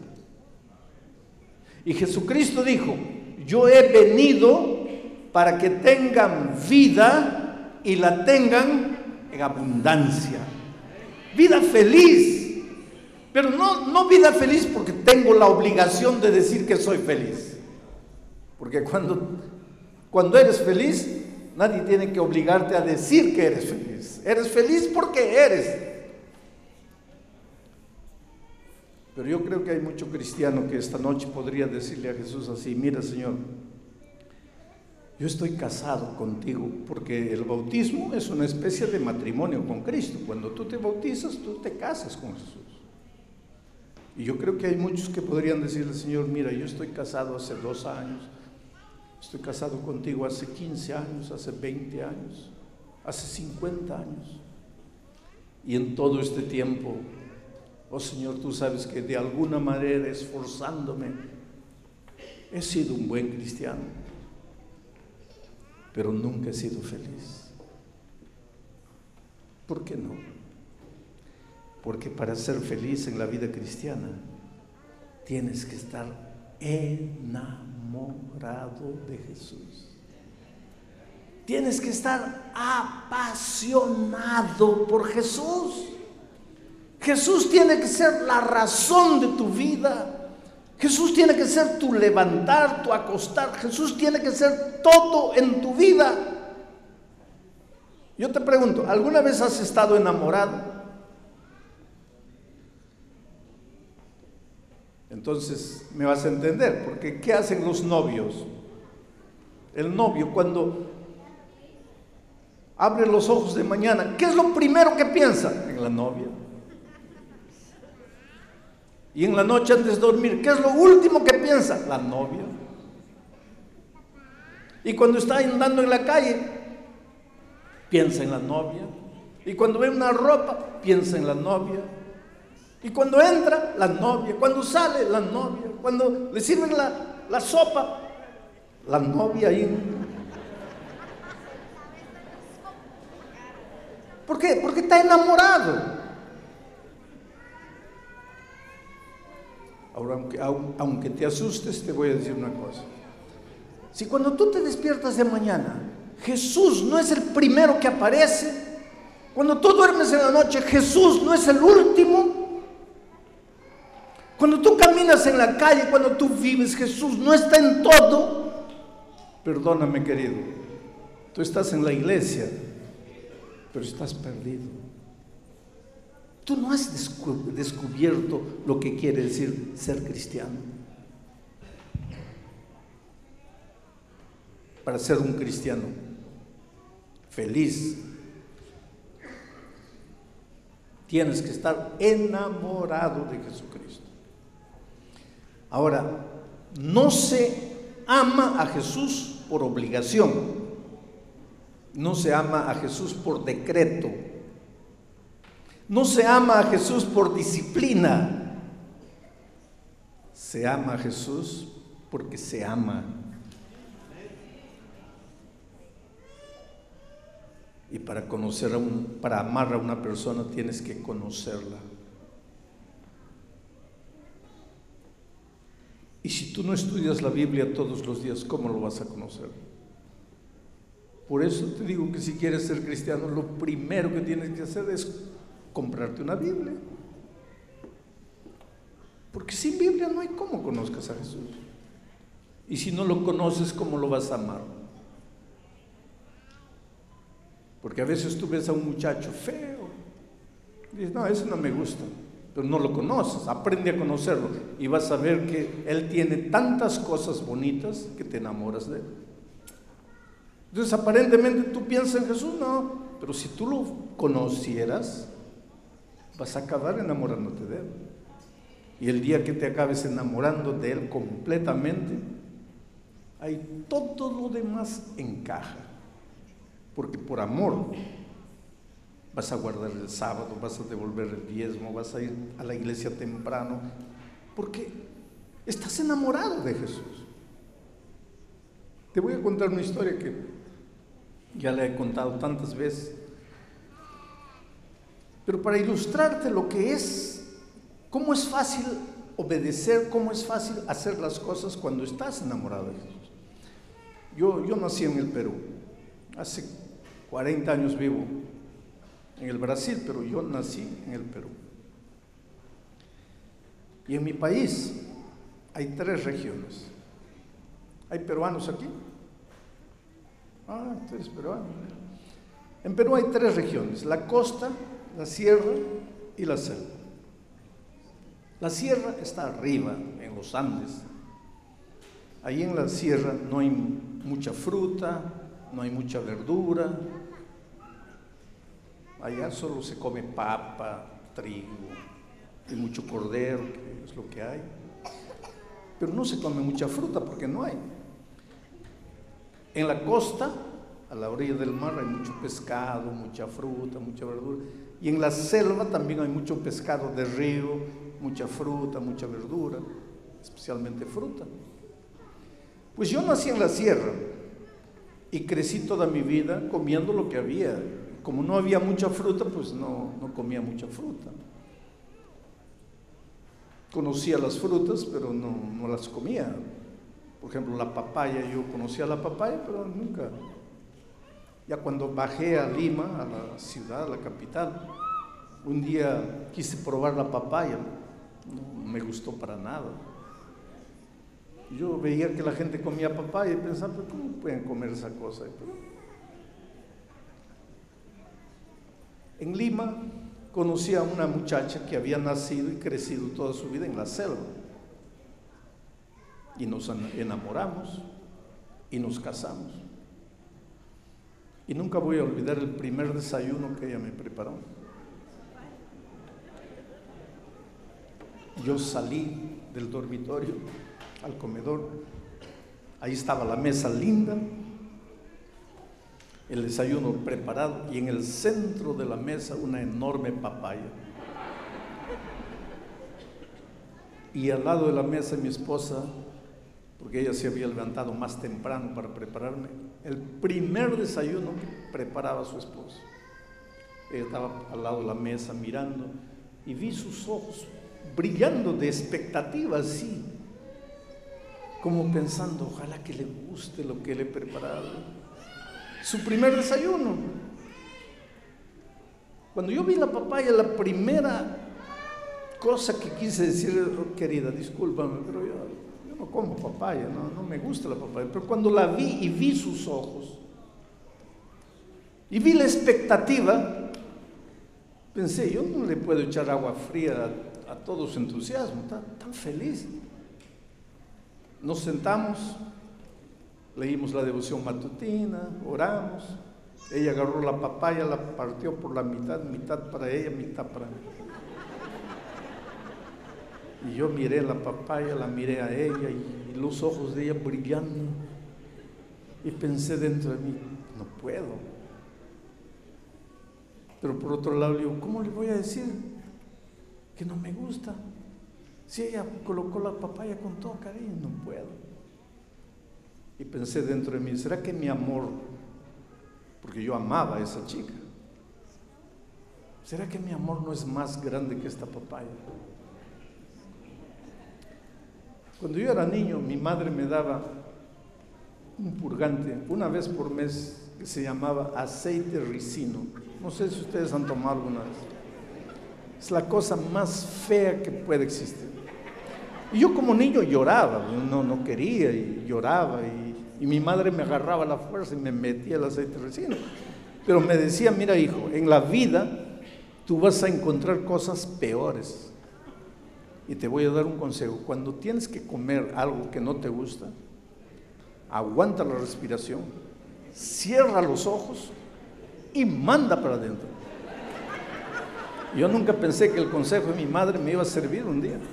S1: Y Jesucristo dijo: yo he venido para que tengan vida y la tengan en abundancia. Vida feliz, pero no, no vida feliz porque tengo la obligación de decir que soy feliz. Porque cuando, cuando eres feliz, nadie tiene que obligarte a decir que eres feliz. Eres feliz porque eres. Pero yo creo que hay mucho cristiano que esta noche podría decirle a Jesús así: mira, Señor, yo estoy casado contigo, porque el bautismo es una especie de matrimonio con Cristo. Cuando tú te bautizas, tú te casas con Jesús. Y yo creo que hay muchos que podrían decirle: Señor, mira, yo estoy casado hace dos años, estoy casado contigo hace quince años, hace veinte años, hace cincuenta años. Y en todo este tiempo, oh Señor, tú sabes que de alguna manera, esforzándome, he sido un buen cristiano, pero nunca he sido feliz. ¿Por qué no? Porque para ser feliz en la vida cristiana tienes que estar enamorado de Jesús. Tienes que estar apasionado por Jesús. Jesús tiene que ser la razón de tu vida. Jesús tiene que ser tu levantar, tu acostar. Jesús tiene que ser todo en tu vida. Yo te pregunto, ¿alguna vez has estado enamorado? Entonces me vas a entender, porque ¿qué hacen los novios? El novio, cuando abre los ojos de mañana, ¿qué es lo primero que piensa? En la novia. Y en la noche antes de dormir, ¿qué es lo último que piensa? La novia. Y cuando está andando en la calle, piensa en la novia. Y cuando ve una ropa, piensa en la novia. Y cuando entra, la novia. Cuando sale, la novia. Cuando le sirven la, la sopa, la novia ahí. ¿Por qué? Porque está enamorado. Ahora, aunque, aunque te asustes, te voy a decir una cosa. Si cuando tú te despiertas de mañana, Jesús no es el primero que aparece, cuando tú duermes en la noche, Jesús no es el último, cuando tú caminas en la calle, cuando tú vives, Jesús no está en todo, perdóname, querido, tú estás en la iglesia, pero estás perdido. Tú no has descubierto lo que quiere decir ser cristiano. Para ser un cristiano feliz, tienes que estar enamorado de Jesucristo. Ahora, no se ama a Jesús por obligación, no se ama a Jesús por decreto. No se ama a Jesús por disciplina, se ama a Jesús porque se ama. Y para conocer a un, para amar a una persona tienes que conocerla. Y si tú no estudias la Biblia todos los días, ¿cómo lo vas a conocer? Por eso te digo que si quieres ser cristiano, lo primero que tienes que hacer es comprarte una Biblia, porque sin Biblia no hay cómo conozcas a Jesús. Y si no lo conoces, ¿cómo lo vas a amar? Porque a veces tú ves a un muchacho feo y dices: no, ese no me gusta, pero no lo conoces. Aprende a conocerlo y vas a ver que él tiene tantas cosas bonitas que te enamoras de él. Entonces aparentemente tú piensas en Jesús, no, pero si tú lo conocieras, vas a acabar enamorándote de él. Y el día que te acabes enamorando de él completamente, ahí todo lo demás encaja. Porque por amor vas a guardar el sábado, vas a devolver el diezmo, vas a ir a la iglesia temprano, porque estás enamorado de Jesús. Te voy a contar una historia que ya le he contado tantas veces. Pero para ilustrarte lo que es, cómo es fácil obedecer, cómo es fácil hacer las cosas cuando estás enamorado de Jesús. Yo, yo nací en el Perú, hace cuarenta años vivo en el Brasil, pero yo nací en el Perú. Y en mi país hay tres regiones. ¿Hay peruanos aquí? Ah, tú eres peruano. En Perú hay tres regiones: la costa, la sierra y la selva. La sierra está arriba, en los Andes. Ahí en la sierra no hay mucha fruta, no hay mucha verdura. Allá solo se come papa, trigo y mucho cordero, que es lo que hay. Pero no se come mucha fruta porque no hay. En la costa, a la orilla del mar, hay mucho pescado, mucha fruta, mucha verdura. Y en la selva también hay mucho pescado de río, mucha fruta, mucha verdura, especialmente fruta. Pues yo nací en la sierra y crecí toda mi vida comiendo lo que había. Como no había mucha fruta, pues no, no comía mucha fruta. Conocía las frutas, pero no, no las comía. Por ejemplo, la papaya, yo conocía la papaya, pero nunca. Ya cuando bajé a Lima, a la ciudad, a la capital, un día quise probar la papaya, no me gustó para nada. Yo veía que la gente comía papaya y pensaba, ¿cómo pueden comer esa cosa? En Lima conocí a una muchacha que había nacido y crecido toda su vida en la selva. Y nos enamoramos y nos casamos. Y nunca voy a olvidar el primer desayuno que ella me preparó. Yo salí del dormitorio al comedor. Ahí estaba la mesa linda, el desayuno preparado y en el centro de la mesa una enorme papaya. Y al lado de la mesa mi esposa, porque ella se había levantado más temprano para prepararme, el primer desayuno que preparaba su esposo. Ella estaba al lado de la mesa mirando y vi sus ojos brillando de expectativa, así, como pensando, ojalá que le guste lo que le he preparado. Su primer desayuno. Cuando yo vi la papaya, la primera cosa que quise decir, oh, querida, discúlpame, pero yo, yo no como papaya, no, no me gusta la papaya. Pero cuando la vi y vi sus ojos, y vi la expectativa, pensé, yo no le puedo echar agua fría a, a todo su entusiasmo, está tan feliz. Nos sentamos, leímos la devoción matutina, oramos. Ella agarró la papaya, la partió por la mitad, mitad para ella, mitad para mí. Y yo miré la papaya, la miré a ella y, y los ojos de ella brillando. Y pensé dentro de mí, no puedo. Pero por otro lado, digo, ¿cómo le voy a decir que no me gusta? Si ella colocó la papaya con todo cariño, no puedo. Y pensé dentro de mí, ¿será que mi amor, porque yo amaba a esa chica, ¿será que mi amor no es más grande que esta papaya? Cuando yo era niño, mi madre me daba un purgante una vez por mes que se llamaba aceite ricino. No sé si ustedes han tomado alguna vez. Es la cosa más fea que puede existir. Y yo como niño lloraba, no, no quería y lloraba y, y mi madre me agarraba a la fuerza y me metía el aceite ricino. Pero me decía, mira hijo, en la vida tú vas a encontrar cosas peores. Y te voy a dar un consejo, cuando tienes que comer algo que no te gusta, aguanta la respiración, cierra los ojos y manda para adentro. Yo nunca pensé que el consejo de mi madre me iba a servir un día.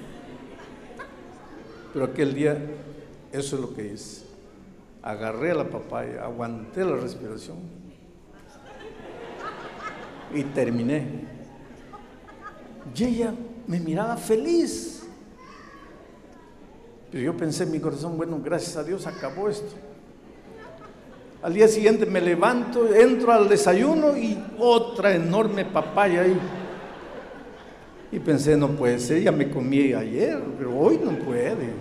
S1: Pero aquel día, eso es lo que hice. Agarré la papaya, aguanté la respiración y terminé. Y ella me miraba feliz. Pero yo pensé en mi corazón, bueno, gracias a Dios acabó esto. Al día siguiente me levanto, entro al desayuno y otra enorme papaya ahí. Y pensé, no puede ser, ya me comí ayer, pero hoy no puede.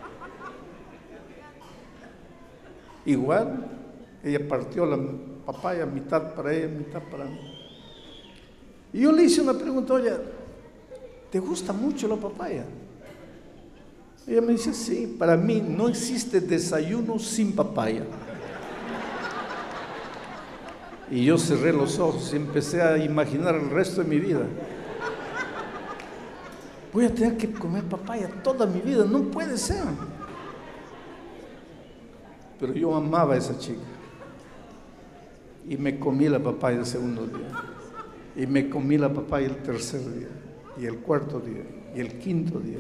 S1: Igual, ella partió la papaya, mitad para ella, mitad para mí. Y yo le hice una pregunta, oye, ¿te gusta mucho la papaya? Ella me dice, sí, para mí no existe desayuno sin papaya. Y yo cerré los ojos y empecé a imaginar el resto de mi vida. Voy a tener que comer papaya toda mi vida, no puede ser. Pero yo amaba a esa chica. Y me comí la papaya el segundo día. Y me comí la papaya el tercer día. Y el cuarto día. Y el quinto día.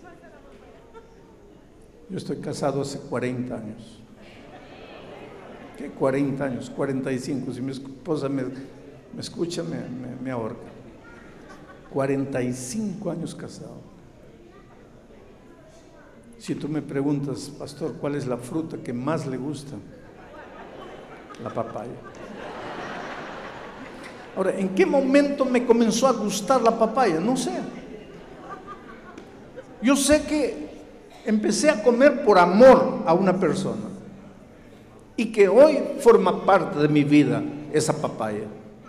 S1: Yo estoy casado hace cuarenta años. ¿Qué cuarenta años? cuarenta y cinco. Si mi esposa me, me escucha, me, me, me ahorca. cuarenta y cinco años casado. Si tú me preguntas, pastor, ¿cuál es la fruta que más le gusta? La papaya. Ahora, ¿en qué momento me comenzó a gustar la papaya? No sé. Yo sé que empecé a comer por amor a una persona y que hoy forma parte de mi vida esa papaya.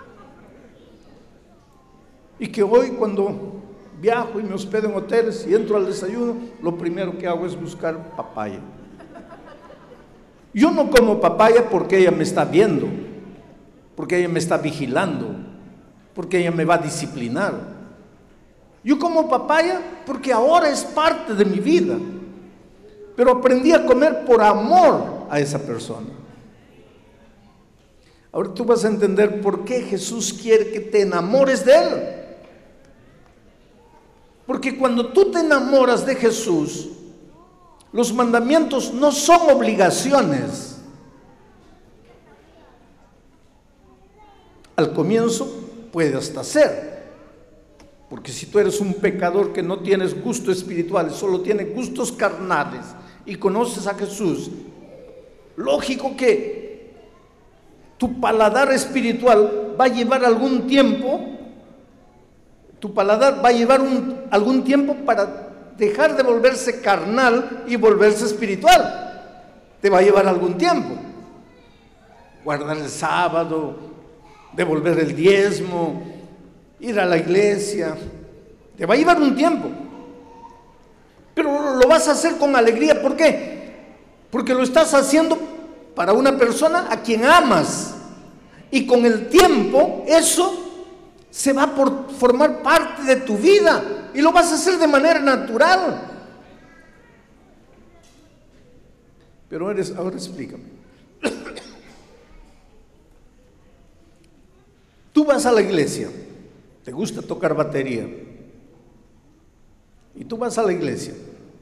S1: Y que hoy cuando viajo y me hospedo en hoteles y entro al desayuno, lo primero que hago es buscar papaya. Yo no como papaya porque ella me está viendo, porque ella me está vigilando, porque ella me va a disciplinar. Yo como papaya porque ahora es parte de mi vida, pero aprendí a comer por amor a esa persona. Ahora tú vas a entender por qué Jesús quiere que te enamores de Él. Porque cuando tú te enamoras de Jesús, los mandamientos no son obligaciones. Al comienzo puede hasta ser, porque si tú eres un pecador que no tienes gusto espiritual, solo tienes gustos carnales y conoces a Jesús, lógico que tu paladar espiritual va a llevar algún tiempo. Tu paladar va a llevar un, algún tiempo para dejar de volverse carnal y volverse espiritual. Te va a llevar algún tiempo. Guardar el sábado, devolver el diezmo, ir a la iglesia. Te va a llevar un tiempo. Pero lo vas a hacer con alegría. ¿Por qué? Porque lo estás haciendo para una persona a quien amas. Y con el tiempo eso se va a por formar parte de tu vida y lo vas a hacer de manera natural. Pero eres, ahora explícame. Tú vas a la iglesia, te gusta tocar batería, y tú vas a la iglesia.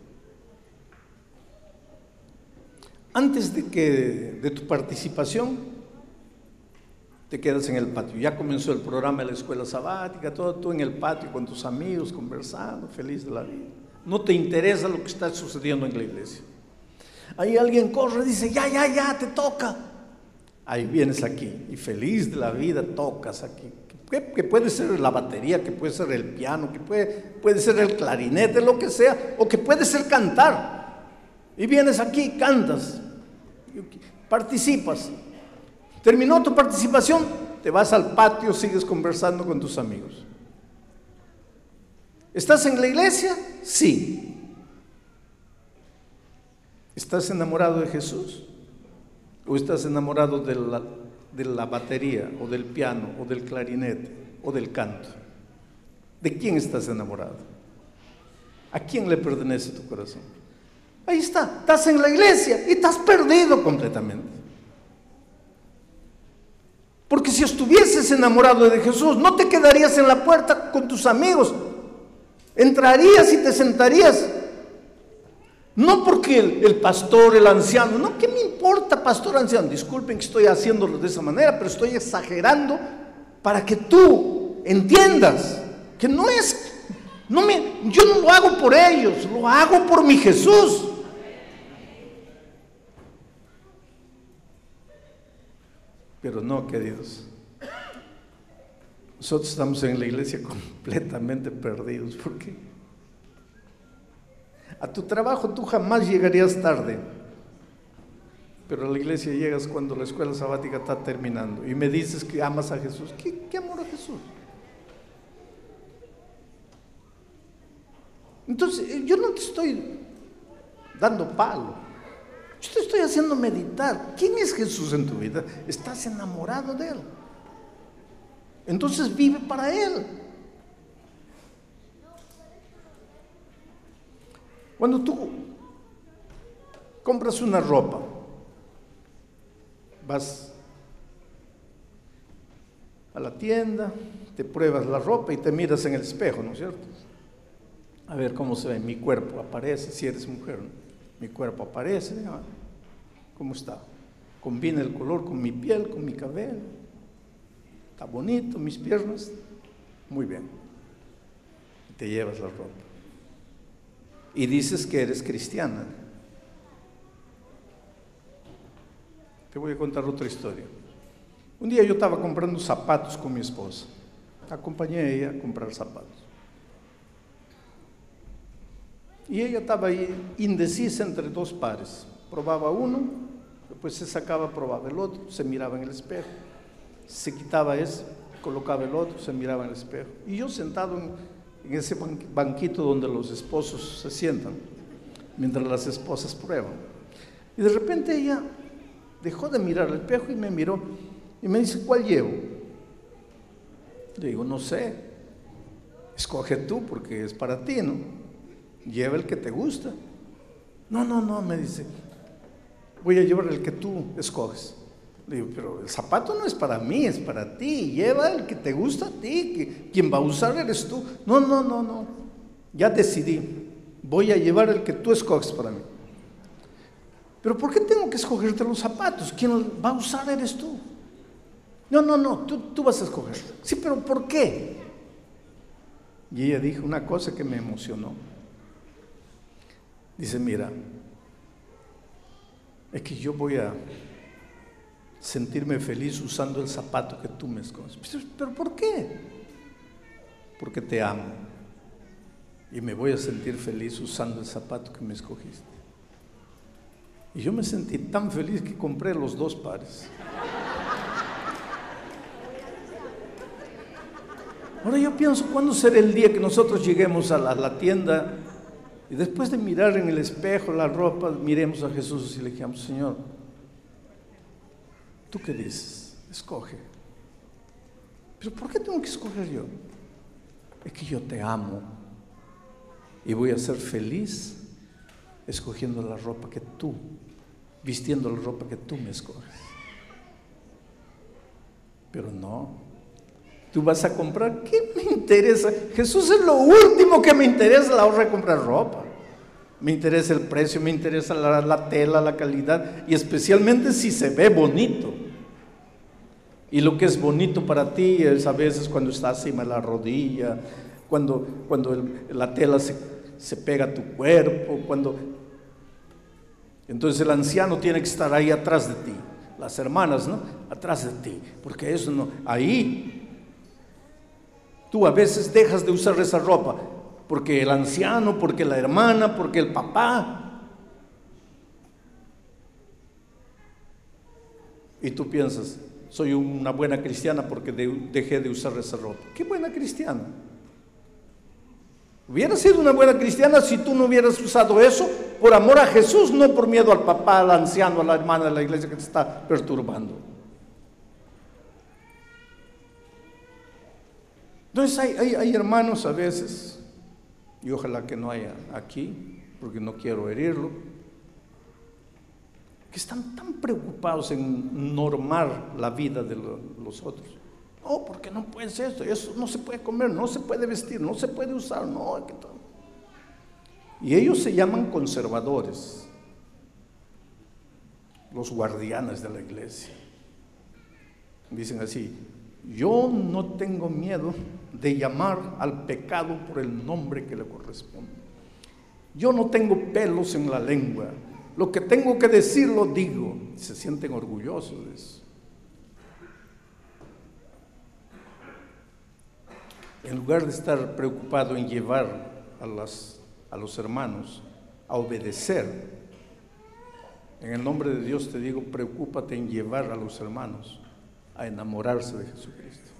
S1: Antes de que de tu participación, te quedas en el patio. Ya comenzó el programa de la escuela sabática, todo tú en el patio con tus amigos, conversando, feliz de la vida. No te interesa lo que está sucediendo en la iglesia. Ahí alguien corre y dice, ya, ya, ya, te toca. Ahí vienes aquí y feliz de la vida tocas aquí. Que, que puede ser la batería, que puede ser el piano, que puede, puede ser el clarinete, lo que sea, o que puede ser cantar. Y vienes aquí y cantas, participas. Terminó tu participación, te vas al patio, sigues conversando con tus amigos. ¿Estás en la iglesia? Sí. ¿Estás enamorado de Jesús? ¿O estás enamorado de la, de la batería, o del piano, o del clarinete, o del canto? ¿De quién estás enamorado? ¿A quién le pertenece tu corazón? Ahí está, estás en la iglesia y estás perdido completamente. Porque si estuvieses enamorado de Jesús, no te quedarías en la puerta con tus amigos. Entrarías y te sentarías. No porque el, el pastor, el anciano, no, ¿qué me importa, pastor, anciano? Disculpen que estoy haciéndolo de esa manera, pero estoy exagerando para que tú entiendas que no es, no me, yo no lo hago por ellos, lo hago por mi Jesús. Pero no, queridos. Nosotros estamos en la iglesia completamente perdidos. ¿Por qué? A tu trabajo tú jamás llegarías tarde, pero a la iglesia llegas cuando la escuela sabática está terminando y me dices que amas a Jesús. ¿Qué, qué amor a Jesús? Entonces, yo no te estoy dando palo, yo te estoy haciendo meditar. ¿Quién es Jesús en tu vida? Estás enamorado de Él. Entonces vive para Él. Cuando tú compras una ropa, vas a la tienda, te pruebas la ropa y te miras en el espejo, ¿no es cierto? A ver cómo se ve, mi cuerpo aparece, si eres mujer, ¿no? Mi cuerpo aparece, ¿no? ¿Cómo está? Combina el color con mi piel, con mi cabello, está bonito, mis piernas, muy bien. Y te llevas la ropa. Y dices que eres cristiana. Te voy a contar otra historia. Un día yo estaba comprando zapatos con mi esposa. Acompañé a ella a comprar zapatos. Y ella estaba ahí indecisa entre dos pares. Probaba uno, después se sacaba, probaba el otro, se miraba en el espejo. Se quitaba ese, colocaba el otro, se miraba en el espejo. Y yo sentado en, en ese banquito donde los esposos se sientan, mientras las esposas prueban. Y de repente ella dejó de mirar el espejo y me miró y me dice, ¿cuál llevo? Le digo, no sé, escoge tú porque es para ti, ¿no? Lleva el que te gusta. No, no, no, me dice, voy a llevar el que tú escoges. Le digo, pero el zapato no es para mí, es para ti. Lleva el que te gusta a ti, que quien va a usar eres tú. No, no, no, no, ya decidí, voy a llevar el que tú escoges para mí. Pero ¿por qué tengo que escogerte los zapatos? Quien va a usar eres tú. No, no, no, tú, tú vas a escoger. Sí, pero ¿por qué? Y ella dijo una cosa que me emocionó. Dice, mira, es que yo voy a sentirme feliz usando el zapato que tú me escoges. ¿Pero por qué? Porque te amo y me voy a sentir feliz usando el zapato que me escogiste. Y yo me sentí tan feliz que compré los dos pares. Ahora yo pienso, ¿cuándo será el día que nosotros lleguemos a la, a la tienda y después de mirar en el espejo la ropa, miremos a Jesús y le digamos, Señor, ¿tú qué dices? Escoge. ¿Pero por qué tengo que escoger yo? Es que yo te amo y voy a ser feliz escogiendo la ropa que tú, vistiendo la ropa que tú me escoges. Pero no, tú vas a comprar, ¿qué me interesa? Jesús es lo último que me interesa a la hora de comprar ropa. Me interesa el precio, me interesa la, la tela, la calidad y especialmente si se ve bonito. Y lo que es bonito para ti es a veces cuando está encima de la rodilla, cuando, cuando el, la tela se, se pega a tu cuerpo, cuando... Entonces el anciano tiene que estar ahí atrás de ti, las hermanas, ¿no? Atrás de ti, porque eso no, ahí tú a veces dejas de usar esa ropa, porque el anciano, porque la hermana, porque el papá, y tú piensas, soy una buena cristiana porque de, dejé de usar esa ropa. ¿Qué buena cristiana? Hubiera sido una buena cristiana si tú no hubieras usado eso por amor a Jesús, no por miedo al papá, al anciano, a la hermana de la iglesia que te está perturbando. Entonces hay, hay, hay hermanos a veces, y ojalá que no haya aquí, porque no quiero herirlo, que están tan preocupados en normar la vida de lo, los otros. No, porque no puede ser esto, eso no se puede comer, no se puede vestir, no se puede usar, no, que todo. Y ellos se llaman conservadores, los guardianes de la iglesia. Dicen así, yo no tengo miedo de llamar al pecado por el nombre que le corresponde. Yo no tengo pelos en la lengua, lo que tengo que decir lo digo. Se sienten orgullosos de eso. en lugar de estar preocupado en llevar a, las, a los hermanos a obedecer, en el nombre de Dios te digo, preocúpate en llevar a los hermanos a enamorarse de Jesucristo.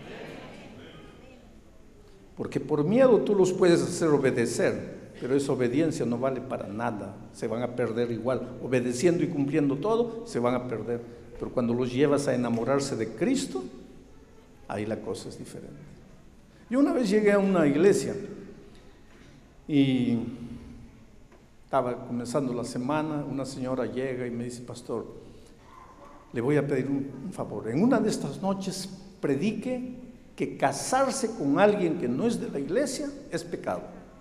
S1: Porque por miedo tú los puedes hacer obedecer, pero esa obediencia no vale para nada, se van a perder igual, obedeciendo y cumpliendo todo, se van a perder. Pero cuando los llevas a enamorarse de Cristo, ahí la cosa es diferente. Yo una vez llegué a una iglesia y estaba comenzando la semana, una señora llega y me dice: pastor, le voy a pedir un, un favor, en una de estas noches predique que casarse con alguien que no es de la iglesia es pecado.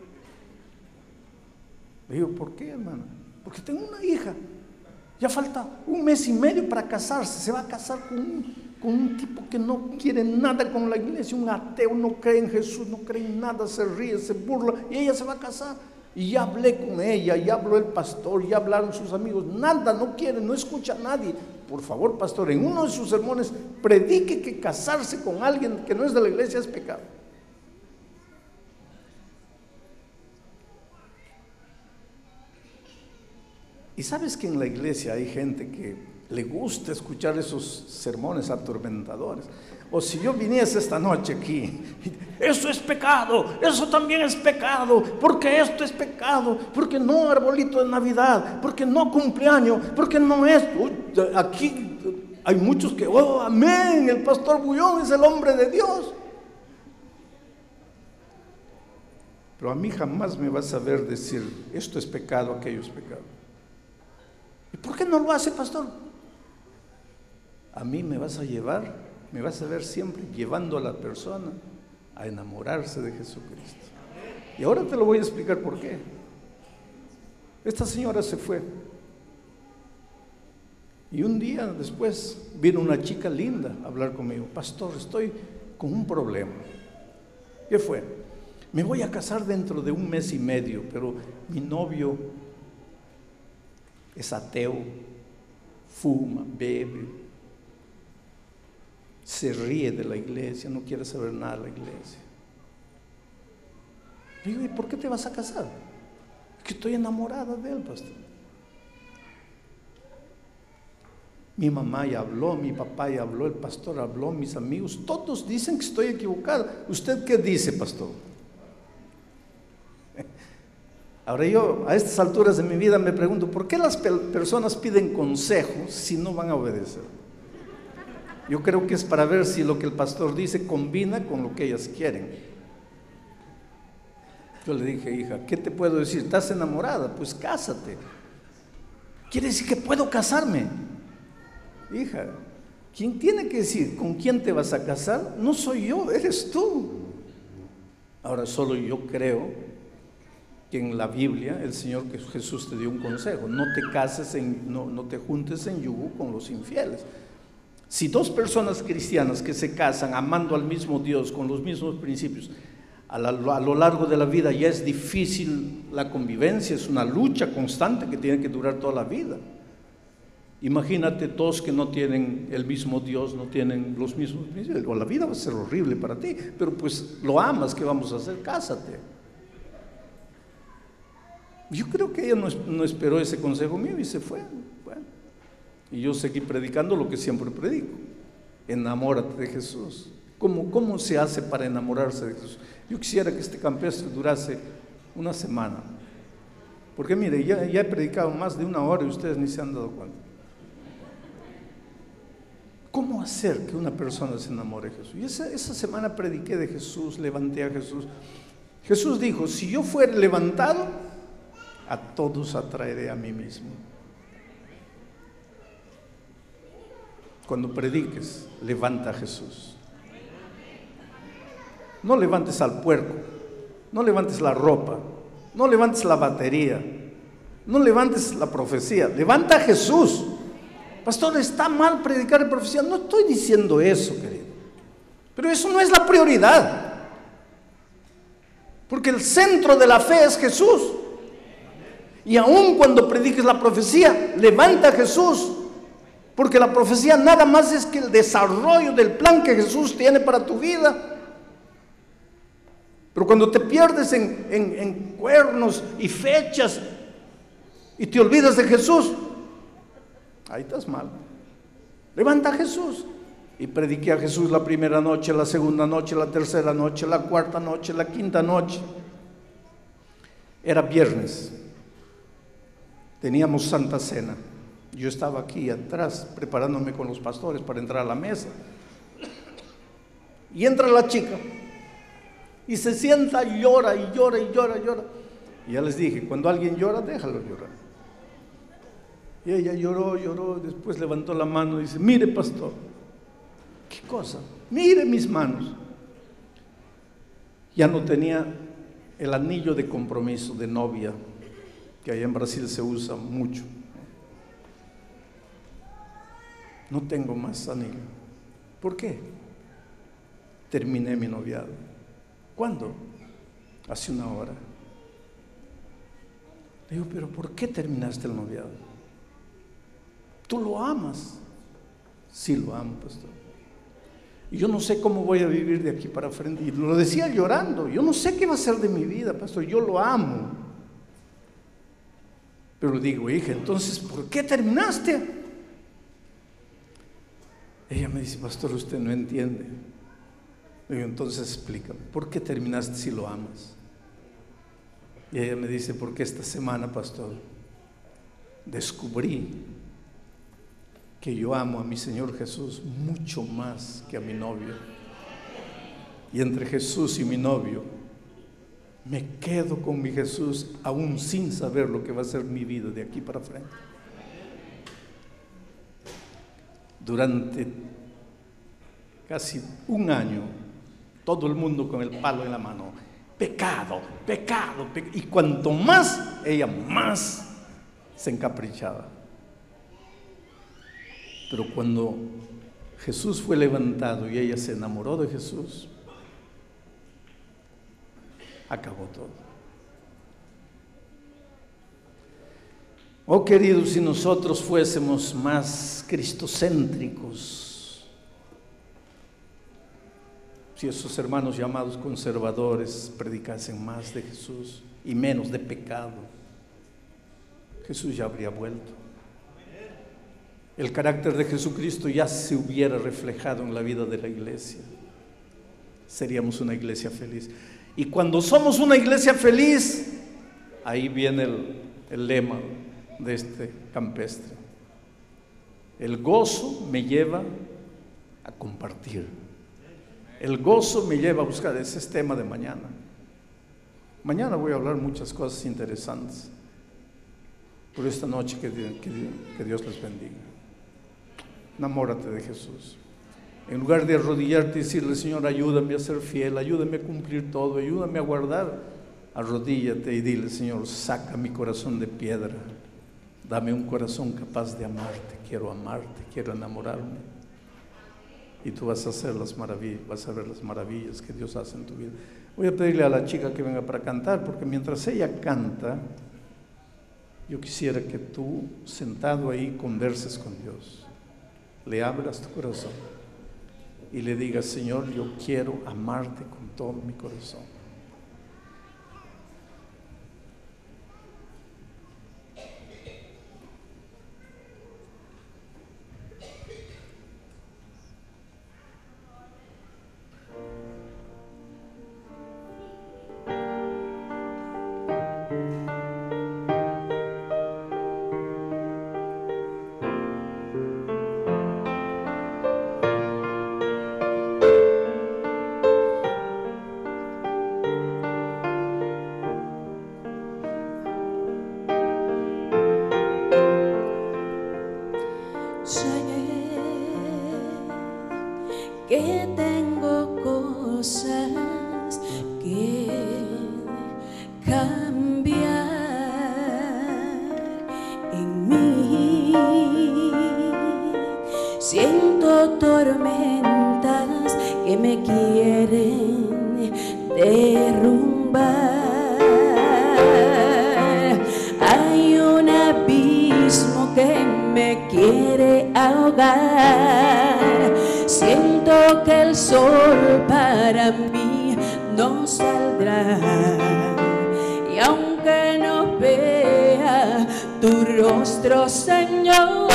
S1: Le digo: ¿por qué, hermano? Porque tengo una hija, ya falta un mes y medio para casarse, se va a casar con un, con un tipo que no quiere nada con la iglesia, un ateo, no cree en Jesús, no cree en nada, se ríe, se burla, y ella se va a casar. Y ya hablé con ella, ya habló el pastor, ya hablaron sus amigos, nada, no quiere, no escucha a nadie. Por favor, pastor, en uno de sus sermones predique que casarse con alguien que no es de la iglesia es pecado. Y sabes que en la iglesia hay gente que le gusta escuchar esos sermones atormentadores. O si yo viniese esta noche aquí, eso es pecado, eso también es pecado, porque esto es pecado, porque no arbolito de Navidad, porque no cumpleaños, porque no esto. Aquí hay muchos que, oh, amén, el pastor Bullón es el hombre de Dios. Pero a mí jamás me vas a ver decir, esto es pecado, aquello es pecado. ¿Y por qué no lo hace, pastor? A mí me vas a llevar, me vas a ver siempre llevando a la persona a enamorarse de Jesucristo. Y ahora te lo voy a explicar por qué. Esta señora se fue. Y un día después vino una chica linda a hablar conmigo. Pastor, estoy con un problema. ¿Qué fue? Me voy a casar dentro de un mes y medio, pero mi novio es ateo, fuma, bebe, se ríe de la iglesia, no quiere saber nada de la iglesia. Digo, ¿y por qué te vas a casar? Es que estoy enamorada de él, pastor. Mi mamá ya habló, mi papá ya habló, el pastor habló, mis amigos, todos dicen que estoy equivocada. ¿Usted qué dice, pastor? Ahora yo a estas alturas de mi vida me pregunto, ¿por qué las personas piden consejos si no van a obedecer? Yo creo que es para ver si lo que el pastor dice combina con lo que ellas quieren. Yo le dije: hija, ¿qué te puedo decir? ¿Estás enamorada? Pues cásate. ¿Quiere decir que puedo casarme? Hija, ¿quién tiene que decir con quién te vas a casar? No soy yo, eres tú. Ahora solo yo creo que en la Biblia el Señor Jesús te dio un consejo: no te cases, en, no, no te juntes en yugo con los infieles. Si dos personas cristianas que se casan amando al mismo Dios, con los mismos principios, a, la, a lo largo de la vida ya es difícil la convivencia, es una lucha constante que tiene que durar toda la vida. Imagínate dos que no tienen el mismo Dios, no tienen los mismos principios, o la vida va a ser horrible para ti, pero pues lo amas, ¿qué vamos a hacer? Cásate. Yo creo que ella no, no esperó ese consejo mío y se fue. Bueno, y yo seguí predicando lo que siempre predico: enamórate de Jesús. ¿Cómo, cómo se hace para enamorarse de Jesús? Yo quisiera que este campestre durase una semana, porque mire, ya, ya he predicado más de una hora y ustedes ni se han dado cuenta. ¿Cómo hacer que una persona se enamore de Jesús? Y esa, esa semana prediqué de Jesús, levanté a Jesús. Jesús dijo: si yo fuera levantado, a todos atraeré a mí mismo. Cuando prediques, levanta a Jesús. No levantes al puerco, no levantes la ropa, no levantes la batería, no levantes la profecía, levanta a Jesús. Pastor, ¿está mal predicar en profecía? No estoy diciendo eso, querido, pero eso no es la prioridad, porque el centro de la fe es Jesús. Y aun cuando prediques la profecía, levanta a Jesús, porque la profecía nada más es que el desarrollo del plan que Jesús tiene para tu vida. Pero cuando te pierdes en, en, en cuernos y fechas y te olvidas de Jesús, ahí estás mal. Levanta a Jesús. Y prediqué a Jesús la primera noche, la segunda noche, la tercera noche, la cuarta noche, la quinta noche. Era viernes. Teníamos Santa Cena. Yo estaba aquí atrás preparándome con los pastores para entrar a la mesa. Y entra la chica y se sienta y llora y llora y llora y llora. Y ya les dije, cuando alguien llora, déjalo llorar. Y ella lloró, lloró, después levantó la mano y dice, mire pastor, ¿qué cosa? Mire mis manos. Ya no tenía el anillo de compromiso de novia, que allá en Brasil se usa mucho. No tengo más anillo. ¿Por qué? Terminé mi noviado. ¿Cuándo? Hace una hora. Le digo, pero ¿por qué terminaste el noviado? ¿Tú lo amas? Sí, lo amo, pastor. Y yo no sé cómo voy a vivir de aquí para frente. Y lo decía llorando. Yo no sé qué va a ser de mi vida, pastor. Yo lo amo. Pero le digo, hija, entonces, ¿por qué terminaste? Ella me dice, pastor, usted no entiende. Le digo, entonces explícame, ¿por qué terminaste si lo amas? Y ella me dice, porque esta semana, pastor, descubrí que yo amo a mi Señor Jesús mucho más que a mi novio. Y entre Jesús y mi novio, me quedo con mi Jesús aún sin saber lo que va a ser mi vida de aquí para frente. Durante casi un año, todo el mundo con el palo en la mano, pecado, pecado, pecado. Y cuanto más, ella más se encaprichaba. Pero cuando Jesús fue levantado y ella se enamoró de Jesús, acabó todo. Oh queridos, si nosotros fuésemos más cristocéntricos, si esos hermanos llamados conservadores predicasen más de Jesús y menos de pecado, Jesús ya habría vuelto. El carácter de Jesucristo ya se hubiera reflejado en la vida de la iglesia. Seríamos una iglesia feliz. Y cuando somos una iglesia feliz, ahí viene el, el lema de este campestre. El gozo me lleva a compartir. El gozo me lleva a buscar. Ese es tema de mañana. Mañana voy a hablar muchas cosas interesantes. Por esta noche que, que, que Dios les bendiga. Enamórate de Jesús. En lugar de arrodillarte y decirle, Señor, ayúdame a ser fiel, ayúdame a cumplir todo, ayúdame a guardar, arrodíllate y dile, Señor, saca mi corazón de piedra, dame un corazón capaz de amarte, quiero amarte, quiero enamorarme. Y tú vas a hacer las maravillas, vas a ver las maravillas que Dios hace en tu vida. Voy a pedirle a la chica que venga para cantar, porque mientras ella canta, yo quisiera que tú, sentado ahí, converses con Dios, le abras tu corazón y le digas, Señor, yo quiero amarte con todo mi corazón.
S2: Que tengo cosas que cambiar en mí. Siento tormentas que me quieren derrumbar. Hay un abismo que me quiere ahogar. Siento que el sol para mí no no saldrá. Y aunque no vea tu rostro, Señor,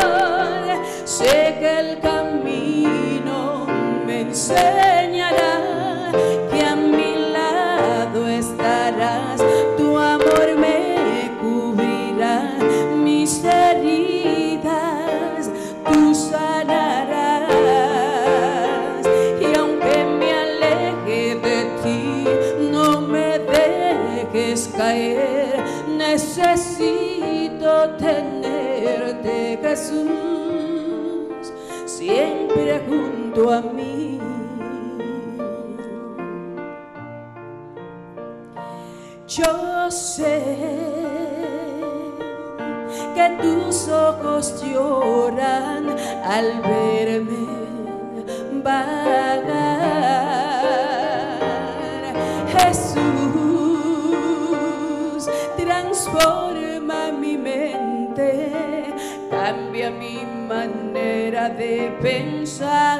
S2: sé que el camino me enseñará, que a mi lado estarás, tu amor me cubrirá, mis heridas tú sanarás. Y aunque me aleje de ti, no me dejes caer, necesito tenerte, Jesús, siempre junto a mí. Yo sé que tus ojos lloran al verme vagar. Jesús, transforma mi mente, cambia mi manera de pensar.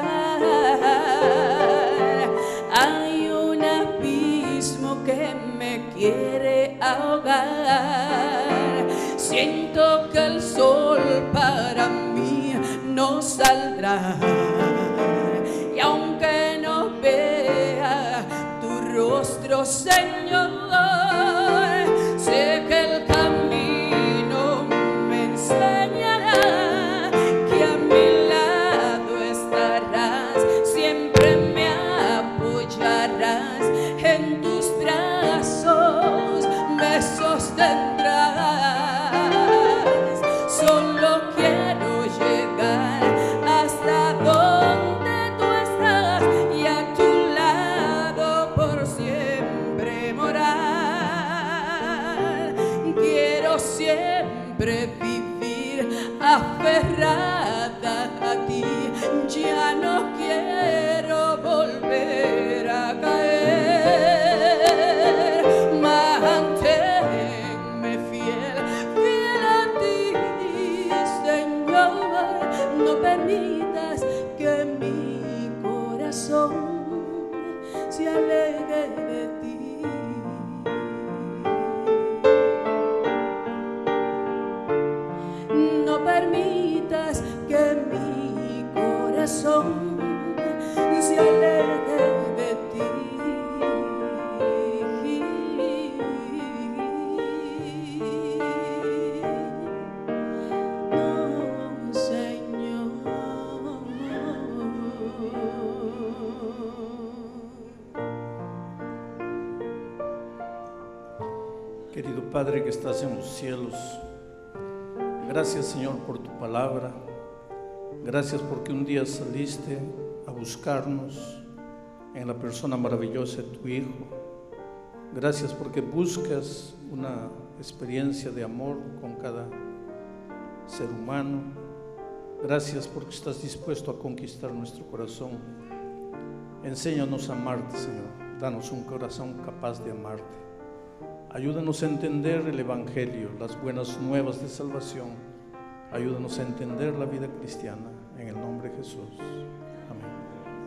S2: Hay un abismo que me quiere ahogar. Siento que el sol para mí no saldrá. Y aunque no vea tu rostro, Señor, sé que el camino me enseñará, que a mi lado estarás, siempre me apoyarás, en tus brazos me sostendrás. Solo quiero llegar hasta donde tú estás y a tu lado por siempre morar. Quiero siempre vivir aferrada a ti, ya no quiero volver a caer. Manténme fiel, fiel a ti, Señor. No permitas que mi corazón se aleje de ti. No permitas que mi corazón se aleje de ti. No, Señor.
S1: Querido Padre que estás en los cielos, gracias, Señor, por tu palabra. Gracias porque un día saliste a buscarnos en la persona maravillosa de tu Hijo. Gracias porque buscas una experiencia de amor con cada ser humano. Gracias porque estás dispuesto a conquistar nuestro corazón. Enséñanos a amarte, Señor. Danos un corazón capaz de amarte. Ayúdanos a entender el Evangelio, las buenas nuevas de salvación. Ayúdanos a entender la vida cristiana, en el nombre de Jesús. Amén.